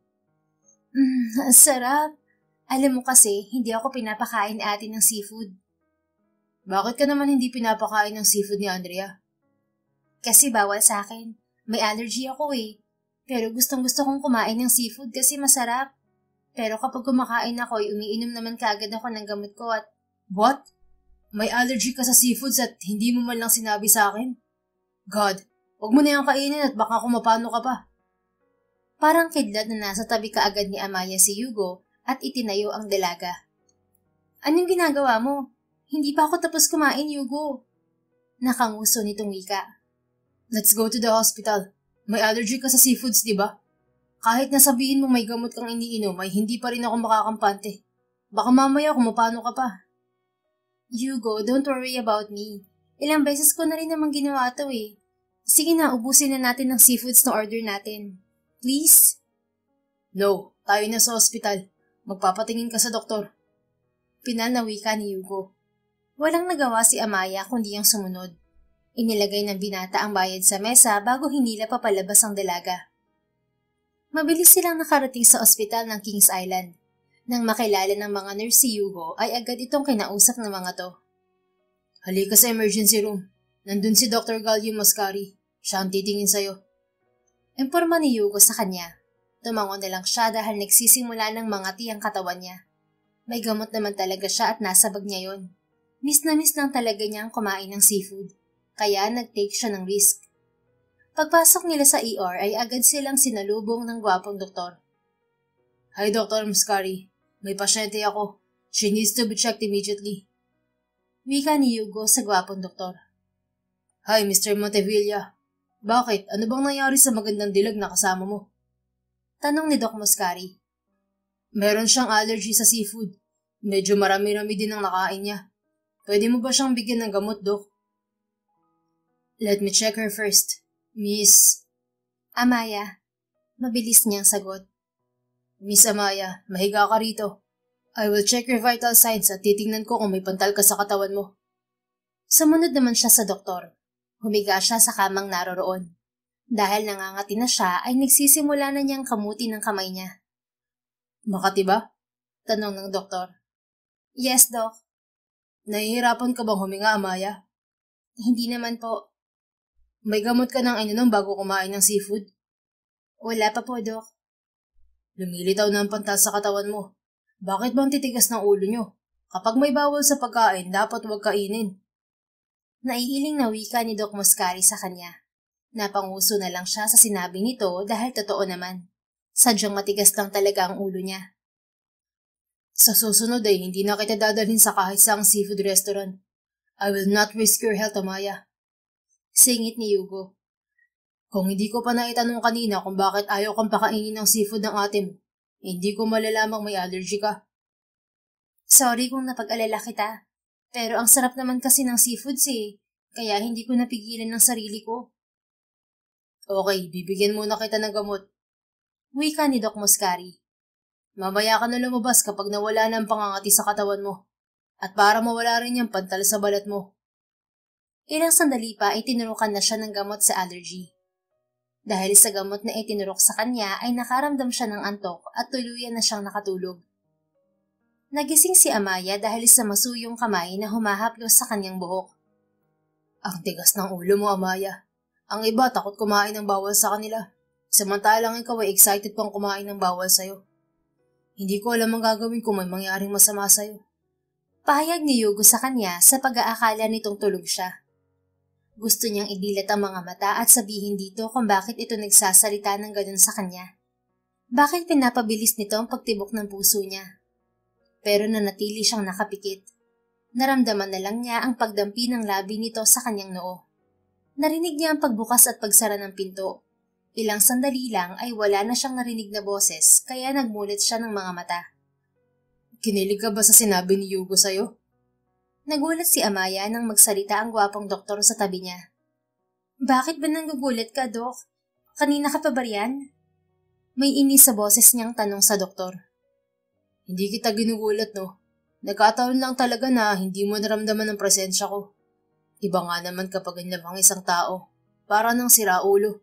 Mmm, sarap. Alam mo kasi, hindi ako pinapakain ate ng seafood. Bakit ka naman hindi pinapakain ng seafood ni Andrea? Kasi bawal sa akin. May allergy ako eh. Pero gustong gusto kong kumain ng seafood kasi masarap. Pero kapag kumakain ako, umiinom naman kaagad ako ng gamot ko at... What? May allergy ka sa seafoods at hindi mo man lang sinabi sa akin? God, huwag mo na yung kainin at baka kumapano ka pa. Parang kidlat na nasa tabi kaagad ni Amaya si Hugo at itinayo ang dalaga. Anong ginagawa mo? Hindi pa ako tapos kumain, Hugo. Nakanguso nitong wika. Let's go to the hospital. May allergy ka sa seafoods, di ba? Kahit nasabihin mo may gamot kang iniinom, ay hindi pa rin ako makakampante. Baka mamaya kumapano ka pa. Hugo, don't worry about me. Ilang beses ko na rin naman ginawa to eh. Sige na, ubusin na natin ng seafoods na order natin. Please? No, tayo na sa hospital. Magpapatingin ka sa doktor. Pinanawi ka ni Hugo. Walang nagawa si Amaya kundi ang sumunod. Inilagay ng binata ang bayad sa mesa bago hinila papalabas ang dalaga. Mabilis silang nakarating sa ospital ng Kings Island. Nang makilala ng mga nurse si Yugo ay agad itong kinausap ng mga to. Halika sa emergency room. Nandun si Doctor Gallium Mascari. Siya ang titingin sa'yo. Imporma ni Yugo sa kanya. Tumango na lang siya dahil nagsisimula ng mga tiyang katawan niya. May gamot naman talaga siya at nasa bag niya yon. Miss na miss lang talaga niya ang kumain ng seafood. Kaya nag-take siya ng risk. Pagpasok nila sa E R ay agad silang sinalubong ng gwapong doktor. Hi, Doctor Mascari. May pasyente ako. She needs to be checked immediately. Wika ni Yugo sa gwapong doktor. Hi, Mister Montevilla. Bakit? Ano bang nangyari sa magandang dilag na kasama mo? Tanong ni Doc Mascari. Meron siyang allergy sa seafood. Medyo marami-rami din ang nakain niya. Pwede mo ba siyang bigyan ng gamot, Doc? Let me check her first. Miss... Amaya. Mabilis niyang sagot. Miss Amaya, mahiga ka rito. I will check your vital signs at titingnan ko kung may pantal ka sa katawan mo. Sumunod naman siya sa doktor. Humiga siya sa kamang naroroon. Dahil nangangati na siya ay nagsisimula na niyang kamuti ng kamay niya. Makati ba? Tanong ng doktor. Yes, Doc. Nahihirapan ka bang huminga, Amaya? Hindi naman po. May gamot ka ng ininom bago kumain ng seafood? Wala pa po, Doc. Lumilitaw na ang pantal sa katawan mo. Bakit bang titigas ng ulo nyo? Kapag may bawal sa pagkain, dapat huwag kainin. Naiiling na wika ni Doc Mascari sa kanya. Napanguso na lang siya sa sinabi nito dahil totoo naman. Sadyang matigas lang talaga ang ulo niya. Sa susunod ay hindi na kita dadalhin sa kahit saang seafood restaurant. I will not risk your health, Amaya. Singit ni Yugo. Kung hindi ko pa naitanong kanina kung bakit ayaw kang pakainin ng seafood ng ate mo, hindi ko malalamang may allergy ka. Sorry kung napag-alala kita. Pero ang sarap naman kasi ng seafoods eh. Kaya hindi ko napigilan ng sarili ko. Okay, bibigyan muna kita ng gamot. Wika ni Doc Mascari. Mamaya ka na lumabas kapag nawala na ang pangangati sa katawan mo. At para mawala rin yung pantal sa balat mo. Ilang sandali pa ay tinurukan na siya ng gamot sa allergy. Dahil sa gamot na itinurok sa kanya ay nakaramdam siya ng antok at tuluyan na siyang nakatulog. Nagising si Amaya dahil sa masuyong kamay na humahaplos sa kanyang buhok. Ang tigas ng ulo mo, Amaya. Ang iba takot kumain ng bawal sa kanila. Samantalang ikaw ay excited pang kumain ng bawal sa'yo. Hindi ko alam ang gagawin kung may mangyaring masama sa'yo. Pahayag ni Yugo sa kanya sa pag-aakala nitong tulog siya. Gusto niyang idilat ang mga mata at sabihin dito kung bakit ito nagsasalita ng ganun sa kanya. Bakit pinapabilis nito ang pagtibok ng puso niya? Pero nanatili siyang nakapikit. Naramdaman na lang niya ang pagdampi ng labi nito sa kanyang noo. Narinig niya ang pagbukas at pagsara ng pinto. Ilang sandali lang ay wala na siyang narinig na boses kaya nagmulit siya ng mga mata. Kinilig ka ba sa sinabi ni Yugo sa'yo? Nagulat si Amaya nang magsalita ang gwapong doktor sa tabi niya. Bakit ba nagugulat ka, Dok? Kanina ka pa ba riyan? May inis sa boses niyang tanong sa doktor. Hindi kita ginugulat, no? Nagkataon lang talaga na hindi mo naramdaman ang presensya ko. Iba nga naman kapag ganyan isang tao. Para nang siraulo.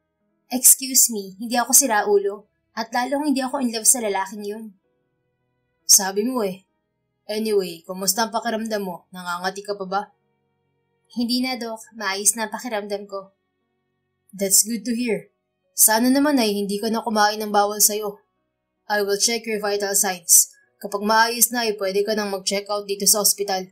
Excuse me, hindi ako siraulo. At lalong hindi ako in love sa lalaking yun. Sabi mo eh. Anyway, kumusta ang pakiramdam mo? Nangangati ka pa ba? Hindi na, Dok. Maayos na pakiramdam ko. That's good to hear. Sana naman ay hindi ka na kumain ng bawal sa'yo. I will check your vital signs. Kapag maayos na ay pwede ka nang mag-check out dito sa ospital.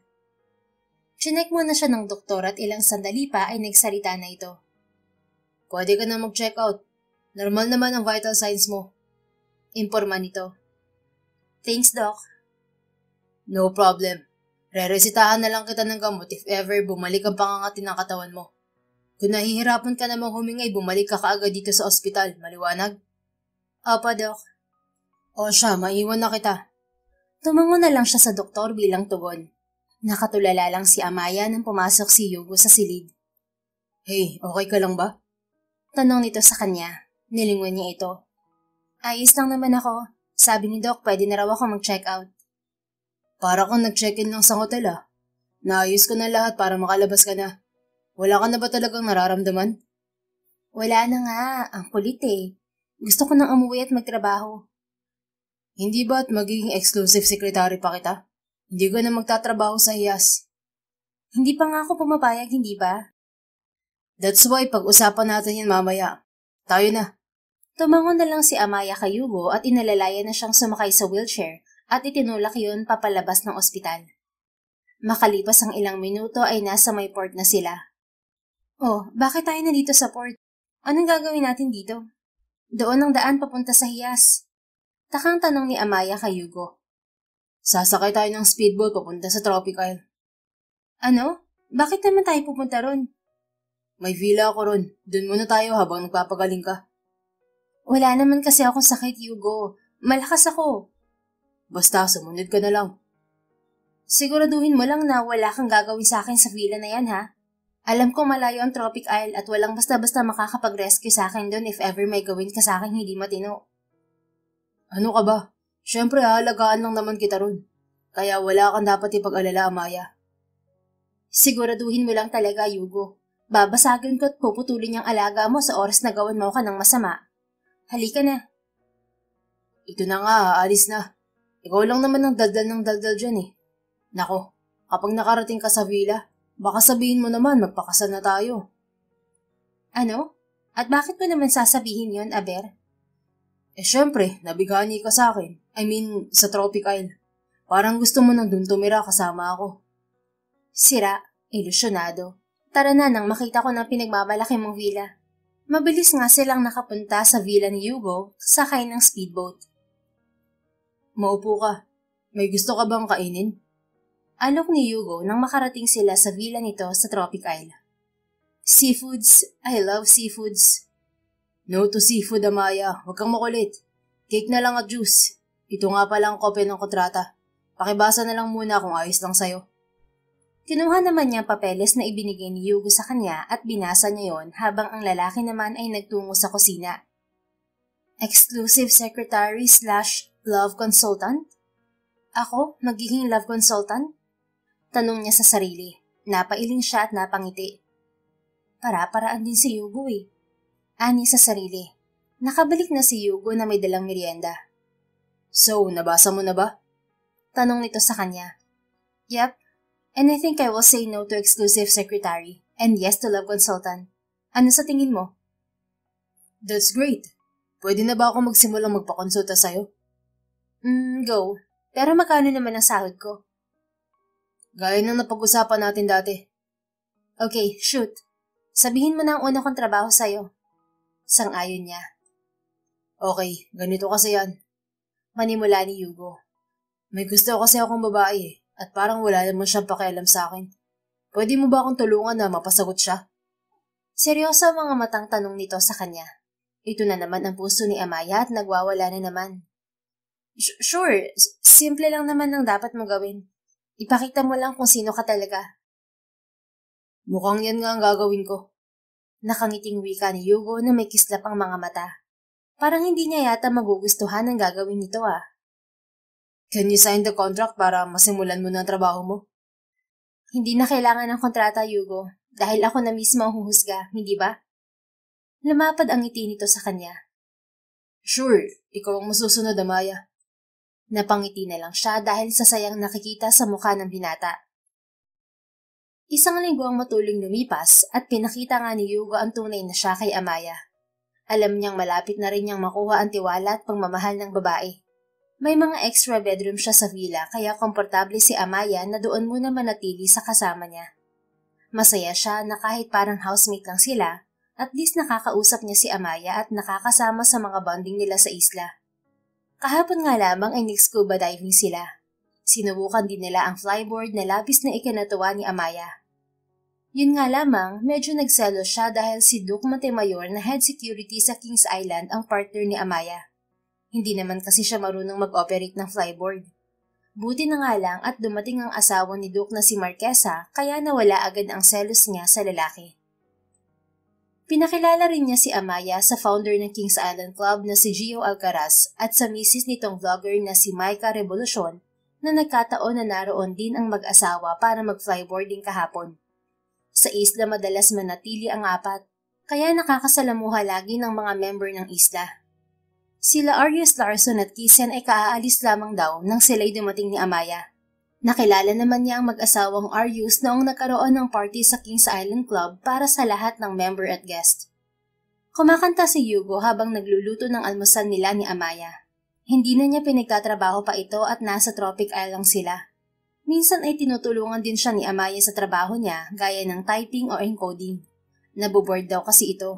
Chinek muna siya ng doktor at ilang sandali pa ay nagsalita na ito. Pwede ka nang mag-check out. Normal naman ang vital signs mo. Imporma nito. Thanks, Doc. No problem. Reresitahan na lang kita ng gamot if ever bumalik ang pangangati ng katawan mo. Kung nahihirapan ka namang humingay, bumalik ka kaagad dito sa ospital. Maliwanag? Opo, Doc. O siya, maiwan na kita. Tumango na lang siya sa doktor bilang tugon. Nakatulala lang si Amaya nang pumasok si Yugo sa silid. Hey, okay ka lang ba? Tanong nito sa kanya. Nilingon niya ito. Ayos lang naman ako. Sabi ni Doc, pwede na raw ako mag-check out. Para kang nag-check-in lang sa hotel ah. Naayos ko na lahat para makalabas ka na. Wala ka na ba talagang nararamdaman? Wala na nga, ang kulit eh. Gusto ko nang umuwi at magtrabaho. Hindi ba't magiging exclusive secretary pa kita? Hindi ko na magtatrabaho sa hiyas. Hindi pa nga ako pumapayag, hindi ba? That's why pag-usapan natin yan mamaya. Tayo na. Tumangon na lang si Amaya kay Hugo at inalalaya na siyang sumakay sa wheelchair at itinulak yun papalabas ng ospital. Makalipas ang ilang minuto ay nasa may port na sila. Oh, bakit tayo na dito sa port? Anong gagawin natin dito? Doon ang daan papunta sa hiyas. Takang tanong ni Amaya kay Hugo. Sasakay tayo ng speedboat papunta sa Tropic Isle. Ano? Bakit naman tayo pupunta ron? May villa ako ron. Doon muna tayo habang nagpapagaling ka. Wala naman kasi akong sakit, Hugo. Malakas ako. Basta, sumunod ka na lang. Siguraduhin mo lang na wala kang gagawin sa akin sa villa na yan, ha? Alam ko malayo ang Tropic Isle at walang basta-basta makakapag-rescue sa akin doon if ever may gawin ka sa akin hindi matino. Ano ka ba? Siyempre, hahalagaan lang naman kita ron. Kaya wala kang dapat ipag-alala, Amaya. Siguraduhin mo lang talaga, Hugo. Babasagin ko at puputulin yung alaga mo sa oras na gawin mo ka ng masama. Halika na. Ito na nga, aalis na. Ikaw lang naman ang daldal ng daldal dyan eh. Nako, kapag nakarating ka sa villa, baka sabihin mo naman magpakasal na tayo. Ano? At bakit mo naman sasabihin yon, Aber? Eh syempre, nabigani ka sa akin. I mean, sa Tropic Isle. Parang gusto mo nang dun tumira kasama ako. Sira, ilusyonado. Tara na nang makita ko ng pinagmamalaki mong villa. Mabilis nga silang nakapunta sa villa ni Hugo, sakay ng speedboat. Maupo ka. May gusto ka bang kainin? Alok ni Hugo nang makarating sila sa villa nito sa Tropic Isle. Seafoods. I love seafoods. No to seafood, Amaya. Huwag kang makulit. Cake na lang at juice. Ito nga pala ang kopya ng kontrata. Pakibasa na lang muna kung ayos lang sa'yo. Kinuha naman niya ang papeles na ibinigay ni Hugo sa kanya at binasa niya yon habang ang lalaki naman ay nagtungo sa kusina. Exclusive secretary slash love consultant? Ako, magiging love consultant? Tanong niya sa sarili. Napailing siya at napangiti. Para-paraan din si Hugo eh. Ani sa sarili. Nakabalik na si Hugo na may dalang merienda. So, nabasa mo na ba? Tanong nito sa kanya. Yep. And I think I will say no to exclusive secretary and yes to love consultant. Ano sa tingin mo? That's great. Pwede na ba ako magsimulang magpakonsulta sa'yo? Mm, go. Pero magkano naman ang sahod ko? Gaya ng napag-usapan natin dati. Okay, shoot. Sabihin mo na ang una kong trabaho sa'yo. Sang-ayon niya. Okay, ganito kasi yan. Manimula ni Hugo. May gusto kasi akong babae eh. At parang wala naman siyang pakialam sa akin. Pwede mo ba akong tulungan na mapasagot siya? Seryoso ang mga matang tanong nito sa kanya. Ito na naman ang puso ni Amaya at nagwawala na naman. Sure, simple lang naman ang dapat mo gawin. Ipakita mo lang kung sino ka talaga. Mukhang yan nga ang gagawin ko. Nakangiting wika ni Hugo na may kislap ang mga mata. Parang hindi niya yata magugustuhan ang gagawin nito ah. Can you sign the contract para masimulan mo na ang trabaho mo? Hindi na kailangan ng kontrata, Hugo, dahil ako na mismo ang huhusga, hindi ba? Lumapad ang ngiti nito sa kanya. Sure, ikaw ang masusunod, Amaya. Napangiti na lang siya dahil sa sayang nakikita sa mukha ng binata. Isang linggo ang matuling lumipas at pinakita nga ni Hugo ang tunay na siya kay Amaya. Alam niyang malapit na rin niyang makuha ang tiwala at pagmamahal ng babae. May mga extra bedroom siya sa villa kaya komportable si Amaya na doon muna manatili sa kasama niya. Masaya siya na kahit parang housemate lang sila, at least nakakausap niya si Amaya at nakakasama sa mga bonding nila sa isla. Kahapon nga lamang ay nag-scuba diving sila. Sinubukan din nila ang flyboard na labis na ikinatuwa ni Amaya. Yun nga lamang, medyo nagselos siya dahil si Duke Montemayor na head security sa Kings Island ang partner ni Amaya. Hindi naman kasi siya marunong mag-operate ng flyboard. Buti na nga lang at dumating ang asawa ni Duke na si Marquesa kaya nawala agad ang selos niya sa lalaki. Pinakilala rin niya si Amaya sa founder ng Kings Island Club na si Gio Alcaraz at sa misis nitong vlogger na si Maika Revolucion na nagkataon na naroon din ang mag-asawa para mag-flyboarding kahapon. Sa isla madalas manatili ang apat, kaya nakakasalamuha lagi ng mga member ng isla. Sila Arius Larson at Kisen ay kaaalis lamang daw nang sila'y dumating ni Amaya. Nakilala naman niya ang mag-asawang Arius noong nagkaroon ng party sa Kings Island Club para sa lahat ng member at guest. Kumakanta si Yugo habang nagluluto ng almusal nila ni Amaya. Hindi na niya pinagtatrabaho pa ito at nasa Tropic Island sila. Minsan ay tinutulungan din siya ni Amaya sa trabaho niya gaya ng typing o encoding. Naboboard daw kasi ito.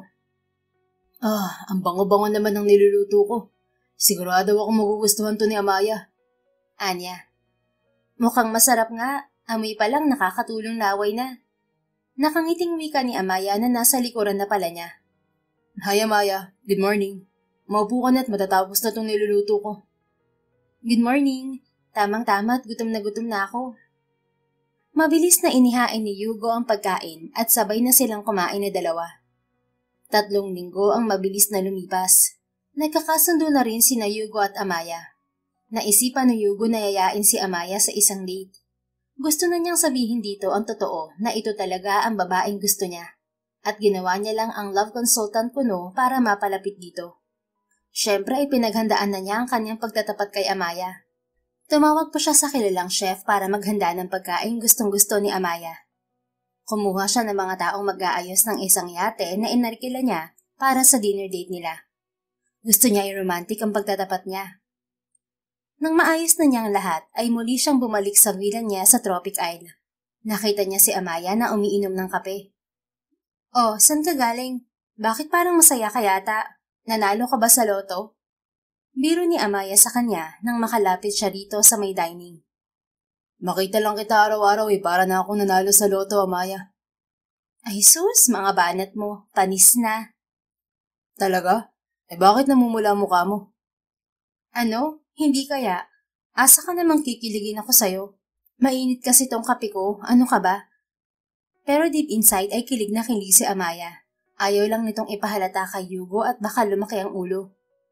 Ah, ang bango-bango naman ng niluluto ko. Sigurado ako magugustuhan to ni Amaya. Anya. Mukhang masarap nga. Amoy pa lang nakakatulong laway na. Nakangiting wika ni Amaya na nasa likuran na pala niya. Hi Amaya, good morning. Maupo ka na at matatapos na tong niluluto ko. Good morning. Tamang-tama at gutom na gutom na ako. Mabilis na inihain ni Yugo ang pagkain at sabay na silang kumain na dalawa. Tatlong linggo ang mabilis na lumipas. Nagkakasundo na rin sina Yugo at Amaya. Naisipan ni Yugo na yayain si Amaya sa isang date. Gusto na niyang sabihin dito ang totoo na ito talaga ang babaeng gusto niya. At ginawa niya lang ang love consultant kuno para mapalapit dito. Siyempre ay pinaghandaan na niya ang kanyang pagtatapat kay Amaya. Tumawag po siya sa kilalang chef para maghanda ng pagkain gustong-gusto ni Amaya. Kumuha siya ng mga taong mag-aayos ng isang yate na inarkila niya para sa dinner date nila. Gusto niya i-romantic ang pagtatapat niya. Nang maayos na niyang lahat, ay muli siyang bumalik sa villa niya sa Tropic Isle. Nakita niya si Amaya na umiinom ng kape. Oh, saan ka galing? Bakit parang masaya ka yata? Nanalo ka ba sa loto? Biro ni Amaya sa kanya nang makalapit siya rito sa may dining. Makita lang kita araw-araw eh, para na ako nanalo sa loto, Amaya. Ay sus, mga banat mo, panis na. Talaga? Eh bakit namumula mukha mo? Ano? Hindi kaya? Asa ka namang kikiligin ako sa'yo? Mainit kasi tong kape ko, ano ka ba? Pero deep inside ay kilig na kilig si Amaya. Ayaw lang nitong ipahalata kay Yugo at baka lumaki ang ulo.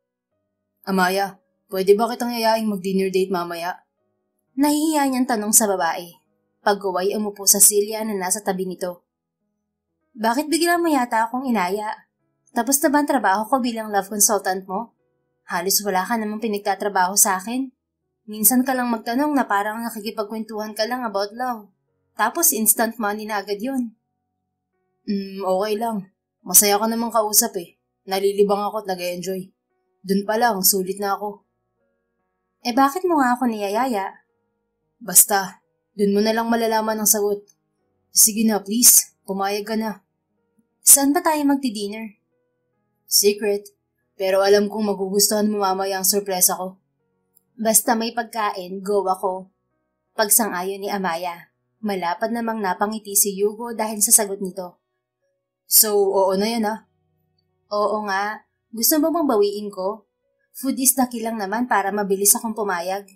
Amaya, pwede ba kitang yayaing mag-dinner date mamaya? Nahihiya niyang tanong sa babae. Pagguway umupo sa silya na nasa tabi nito. Bakit bigla mo yata akong inaya? Tapos na ba ang trabaho ko bilang love consultant mo? Halos wala ka namang pinagtatrabaho sa akin. Minsan ka lang magtanong na parang nakikipagkwentuhan ka lang about love. Tapos instant money na agad yun. Hmm, okay lang. Masaya ka namang kausap eh. Nalilibang ako at nag-enjoy. Dun pa lang, sulit na ako. Eh bakit mo nga ako niyayaya? Basta, dun mo na lang malalaman ang sagot. Sige na, please. Pumayag ka na. Saan ba tayo magdi-dinner? Secret. Pero alam kong magugustuhan mo mamaya ang sorpresa ko. Basta may pagkain, go ako. Pagsang-ayon ni Amaya. Malapad namang napangiti si Yugo dahil sa sagot nito. So, oo na yan ah. Oo nga. Gusto mo bang bawiin ko? Food is the key lang naman para mabilis akong pumayag.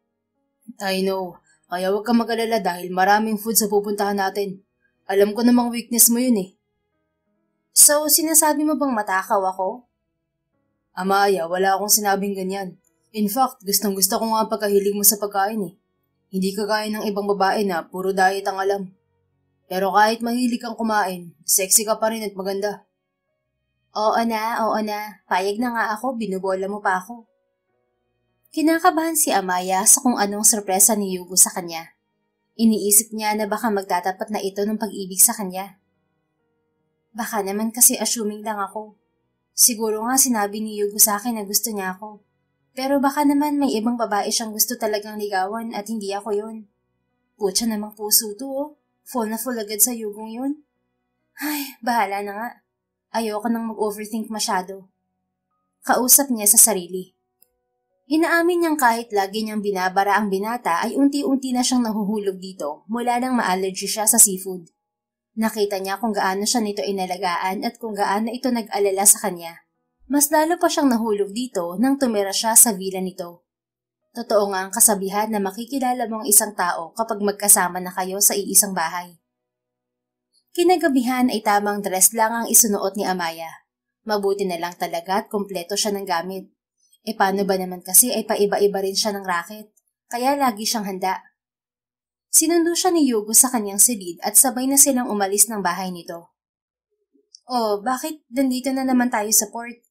I know. Kaya huwag kang mag-alala dahil maraming food sa pupuntahan natin. Alam ko namang weakness mo yun eh. So, sinasabi mo bang matakaw ako? Amaya, wala akong sinabing ganyan. In fact, gustong gusto ko nga pagkahilig mo sa pagkain eh. Hindi kagaya ng ibang babae na puro diet ang alam. Pero kahit mahilig kang kumain, sexy ka pa rin at maganda. Oo na, oo na. Payag na nga ako, binubola mo pa ako. Kinakabahan si Amaya sa kung anong sorpresa ni Yugo sa kanya. Iniisip niya na baka magtatapat na ito ng pag-ibig sa kanya. Baka naman kasi assuming lang ako. Siguro nga sinabi ni Yugo sa akin na gusto niya ako. Pero baka naman may ibang babae siyang gusto talagang ligawan at hindi ako yun. Putya namang puso to oh. Full na full agad sa Yugong yun. Ay, bahala na nga. Ayoko nang mag-overthink masyado. Kausap niya sa sarili. Inaamin niyang kahit lagi niyang binabara ang binata ay unti-unti na siyang nahuhulog dito mula nang ma-allergy siya sa seafood. Nakita niya kung gaano siya nito inalagaan at kung gaano ito nag-alala sa kanya. Mas lalo pa siyang nahulog dito nang tumira siya sa villa nito. Totoo nga ang kasabihan na makikilala mo ang isang tao kapag magkasama na kayo sa iisang bahay. Kinagabihan ay tamang dress lang ang isunuot ni Amaya. Mabuti na lang talaga at kumpleto siya ng gamit. E paano ba naman kasi ay paiba-iba rin siya ng racket, kaya lagi siyang handa. Sinundo siya ni Yugo sa kanyang silid at sabay na silang umalis ng bahay nito. Oh, bakit nandito na naman tayo sa port?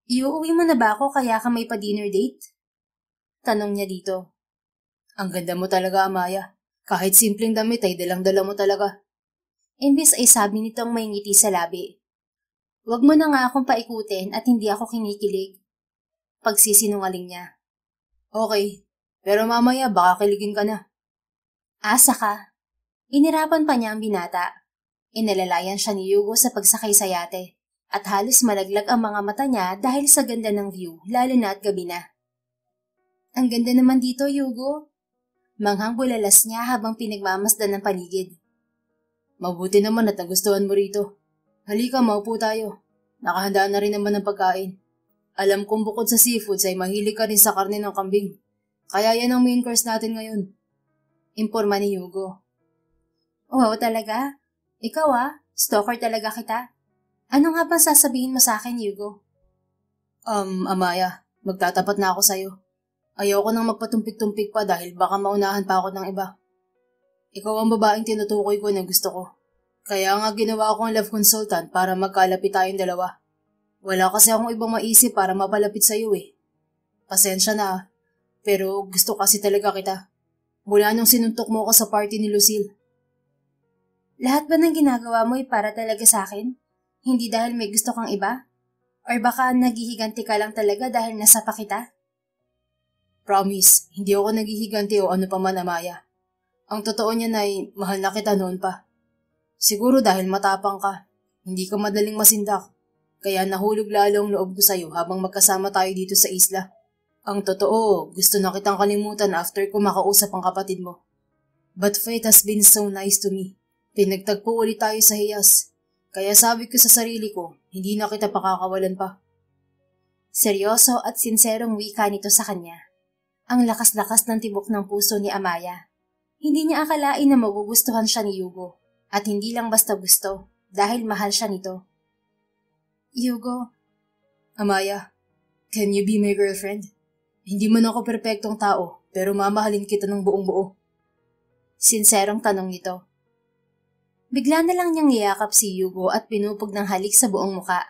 Iuuwi mo na ba ako kaya ka may pa-dinner date? Tanong niya dito. Ang ganda mo talaga, Amaya. Kahit simpleng damit ay dalang-dala mo talaga. Imbis ay sabi nitong may ngiti sa labi. Huwag mo na nga akong paikutin at hindi ako kinikilig. Pagsisinungaling niya. Okay, pero mamaya baka kiligin ka na. Asa ka. Inirapan pa niya ang binata. Inalalayan siya ni Yugo sa pagsakay sa yate at halos malaglag ang mga mata niya dahil sa ganda ng view, lalo na at gabi na. Ang ganda naman dito, Yugo. Manghang bulalas niya habang pinagmamasdan ng paligid. Mabuti naman at nagustuhan mo rito. Halika, maupo tayo. Nakahanda na rin naman ng pagkain. Alam kong bukod sa seafoods ay mahilig ka rin sa karne ng kambing. Kaya yan ang main course natin ngayon. Imporma ni Yugo. Oo talaga? Ikaw ah, stalker talaga kita. Ano nga bang sasabihin mo sa akin, Yugo? Um, Amaya, magtatapat na ako sa'yo. Ayoko nang magpatumpik-tumpik pa dahil baka maunahan pa ako ng iba. Ikaw ang babaeng tinutukoy ko na gusto ko. Kaya nga ginawa akong love consultant para magkalapit tayong dalawa. Wala kasi akong ibang maisip para mapalapit sa'yo eh. Pasensya na, pero gusto kasi talaga kita. Mula nung sinuntok mo ako sa party ni Lucille. Lahat ba ng ginagawa mo ay para talaga sa akin? Hindi dahil may gusto kang iba? Or baka naghihiganti ka lang talaga dahil nasa pa kita? Promise, hindi ako naghihiganti o ano pa man, Amaya. Ang totoo niyan ay mahal na kita noon pa. Siguro dahil matapang ka, hindi ka madaling masindak, kaya nahulog lalo ang loob ko sa'yo habang magkasama tayo dito sa isla. Ang totoo, gusto na kitang kalimutan after ko makausap ang kapatid mo. But fate has been so nice to me. Pinagtagpo ulit tayo sa hiyas, kaya sabi ko sa sarili ko, hindi na kita pakakawalan pa. Seryoso at sinserong wika nito sa kanya. Ang lakas-lakas ng tibok ng puso ni Amaya. Hindi niya akalain na magugustuhan siya ni Yugo. At hindi lang basta gusto, dahil mahal siya nito. Yugo. Amaya, can you be my girlfriend? Hindi man ako perpektong tao, pero mamahalin kita ng buong buo. Sinserong tanong nito. Bigla na lang niyang niyakap si Yugo at pinupog ng halik sa buong muka.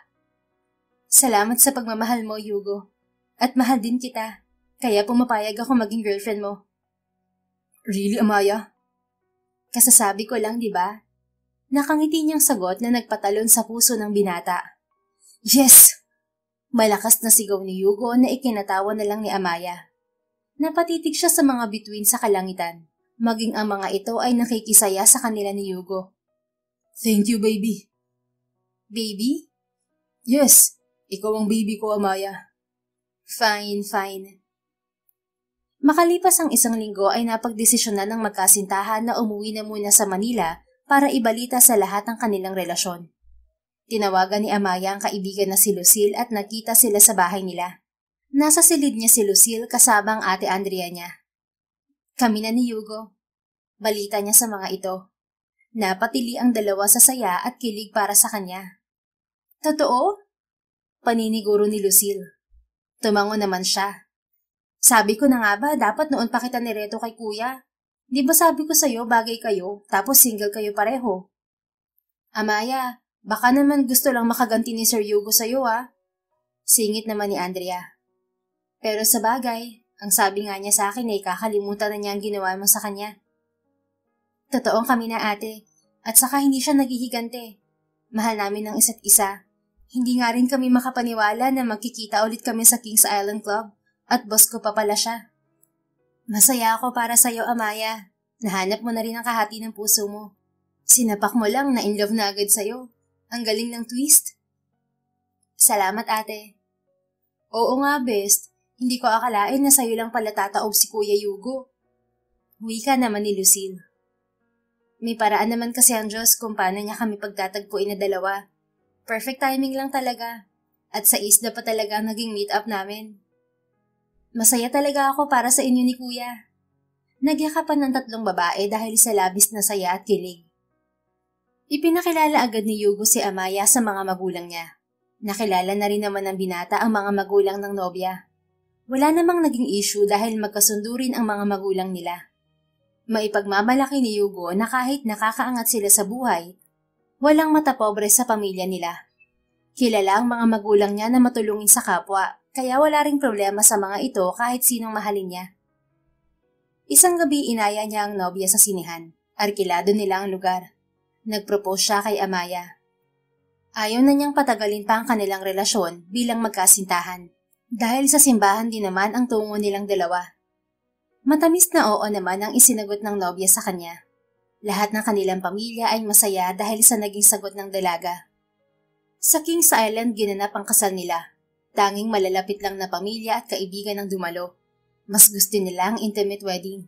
Salamat sa pagmamahal mo, Yugo. At mahal din kita. Kaya pumapayag ako maging girlfriend mo. Really, Amaya? Kasasabi ko lang, di ba? Nakangiti niyang sagot na nagpatalon sa puso ng binata. Yes! Malakas na sigaw ni Yugo na ikinatawa na lang ni Amaya. Napatitig siya sa mga bituin sa kalangitan. Maging ang mga ito ay nakikisaya sa kanila ni Yugo. Thank you, baby. Baby? Yes, ikaw ang baby ko, Amaya. Fine, fine. Makalipas ang isang linggo ay napagdesisyonan ng magkasintahan na umuwi na muna sa Manila para ibalita sa lahat ang kanilang relasyon. Tinawagan ni Amaya ang kaibigan na si Lucille at nagkita sila sa bahay nila. Nasa silid niya si Lucille kasama ang ate Andrea niya. Kami na ni Yugo. Balita niya sa mga ito. Napatili ang dalawa sa saya at kilig para sa kanya. Totoo? Paniniguro ni Lucille. Tumango naman siya. Sabi ko na nga ba, dapat noon pa kita nireto kay kuya. Di ba sabi ko sa'yo, bagay kayo, tapos single kayo pareho? Amaya, baka naman gusto lang makaganti ni Sir Yugo sa'yo ah. Singit naman ni Andrea. Pero sa bagay, ang sabi nga niya sa akin ay kakalimutan na niya ang ginawa mo sa kanya. Totoong kami na ate, at saka hindi siya naghihigante. Mahal namin ang isa't isa. Hindi nga rin kami makapaniwala na magkikita ulit kami sa Kings Island Club. At boss ko pa pala siya. Masaya ako para sa'yo, Amaya. Nahanap mo na rin ang kahati ng puso mo. Sinapak mo lang na in love na agad sa'yo. Ang galing ng twist. Salamat, ate. Oo nga, best. Hindi ko akalain na sa'yo lang pala tataob si Kuya Yugo. Wika naman ni Lucille. May paraan naman kasi ang Diyos kung paano niya kami pagtatagpuin na dalawa. Perfect timing lang talaga. At sa isla pa talaga ang naging meet up namin. Masaya talaga ako para sa inyo ni Kuya. Nagyakapan ng tatlong babae dahil sa labis na saya at kilig. Ipinakilala agad ni Yugo si Amaya sa mga magulang niya. Nakilala na rin naman ng binata ang mga magulang ng nobya. Wala namang naging issue dahil magkasundo rin ang mga magulang nila. Maipagmamalaki ni Yugo na kahit nakakaangat sila sa buhay, walang matapobre sa pamilya nila. Kilala ang mga magulang niya na matulungin sa kapwa, kaya wala ring problema sa mga ito kahit sinong mahalin niya. Isang gabi inaya niya ang nobya sa sinihan. Arkilado nila ang lugar. Nagpropose siya kay Amaya. Ayaw na niyang patagalin pa ang kanilang relasyon bilang magkasintahan. Dahil sa simbahan din naman ang tungo nilang dalawa. Matamis na oo naman ang isinagot ng nobya sa kanya. Lahat ng kanilang pamilya ay masaya dahil sa naging sagot ng dalaga. Sa Kings Island ginanap ang kasal nila. Tanging malalapit lang na pamilya at kaibigan ang dumalo. Mas gusto nila ang intimate wedding.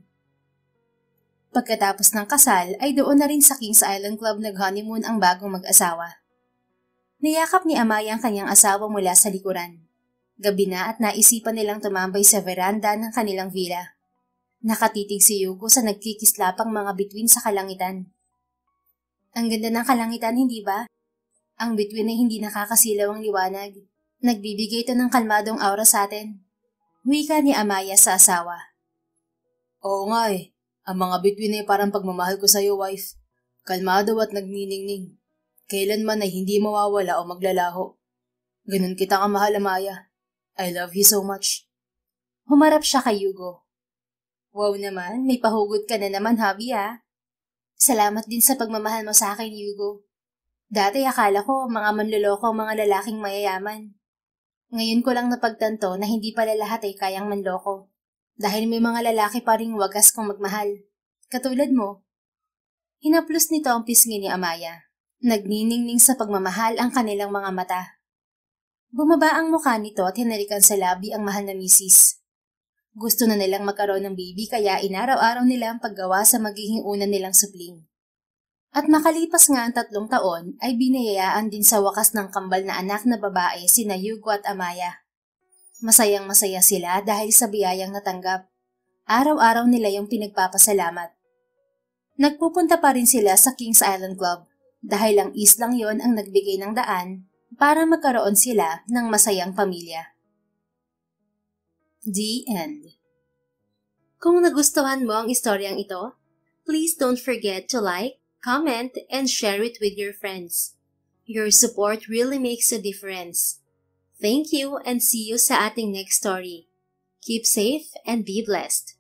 Pagkatapos ng kasal ay doon na rin sa Kings Island Club nag-honeymoon ang bagong mag-asawa. Niyakap ni Amaya ang kanyang asawa mula sa likuran. Gabi na at naisipan nilang tumambay sa veranda ng kanilang villa. Nakatitig si Yugo sa nagkikislapang mga bituin sa kalangitan. Ang ganda ng kalangitan, hindi ba? Ang bituin ay hindi nakakasilaw ang liwanag. Nagbibigay ito ng kalmadong aura sa atin. Wika ni Amaya sa asawa. Oo nga eh. Ang mga bituin ay parang pagmamahal ko sa iyo, wife. Kalmado at nagniningning. Kailanman ay hindi mawawala o maglalaho. Ganun kita kamahal, Amaya. I love you so much. Humarap siya kay Yugo. Wow naman, may pahugot ka na naman, Habi ah. Salamat din sa pagmamahal mo sa akin, Yugo. Dati akala ko mga manloloko ang mga lalaking mayayaman. Ngayon ko lang napagtanto na hindi pala lahat ay kayang manloko. Dahil may mga lalaki pa ring wagas kung magmahal. Katulad mo. Hinaplos nito ang pisngi ni Amaya. Nagniningning sa pagmamahal ang kanilang mga mata. Bumaba ang mukha nito at hinalikan sa labi ang mahal na misis. Gusto na nilang magkaroon ng baby kaya inaraw-araw nila ang paggawa sa magiging una nilang supling. At makalipas nga ang tatlong taon ay binayayaan din sa wakas ng kambal na anak na babae sina Yugo at Amaya. Masayang masaya sila dahil sa biyayang natanggap. Araw-araw nila yung pinagpapasalamat. Nagpupunta pa rin sila sa Kings Island Club dahil ang islang yon ang nagbigay ng daan para magkaroon sila ng masayang pamilya. The End. Kung nagustuhan mo ang istoryang ito, please don't forget to like, comment, and share it with your friends. Your support really makes a difference. Thank you and see you sa ating next story. Keep safe and be blessed.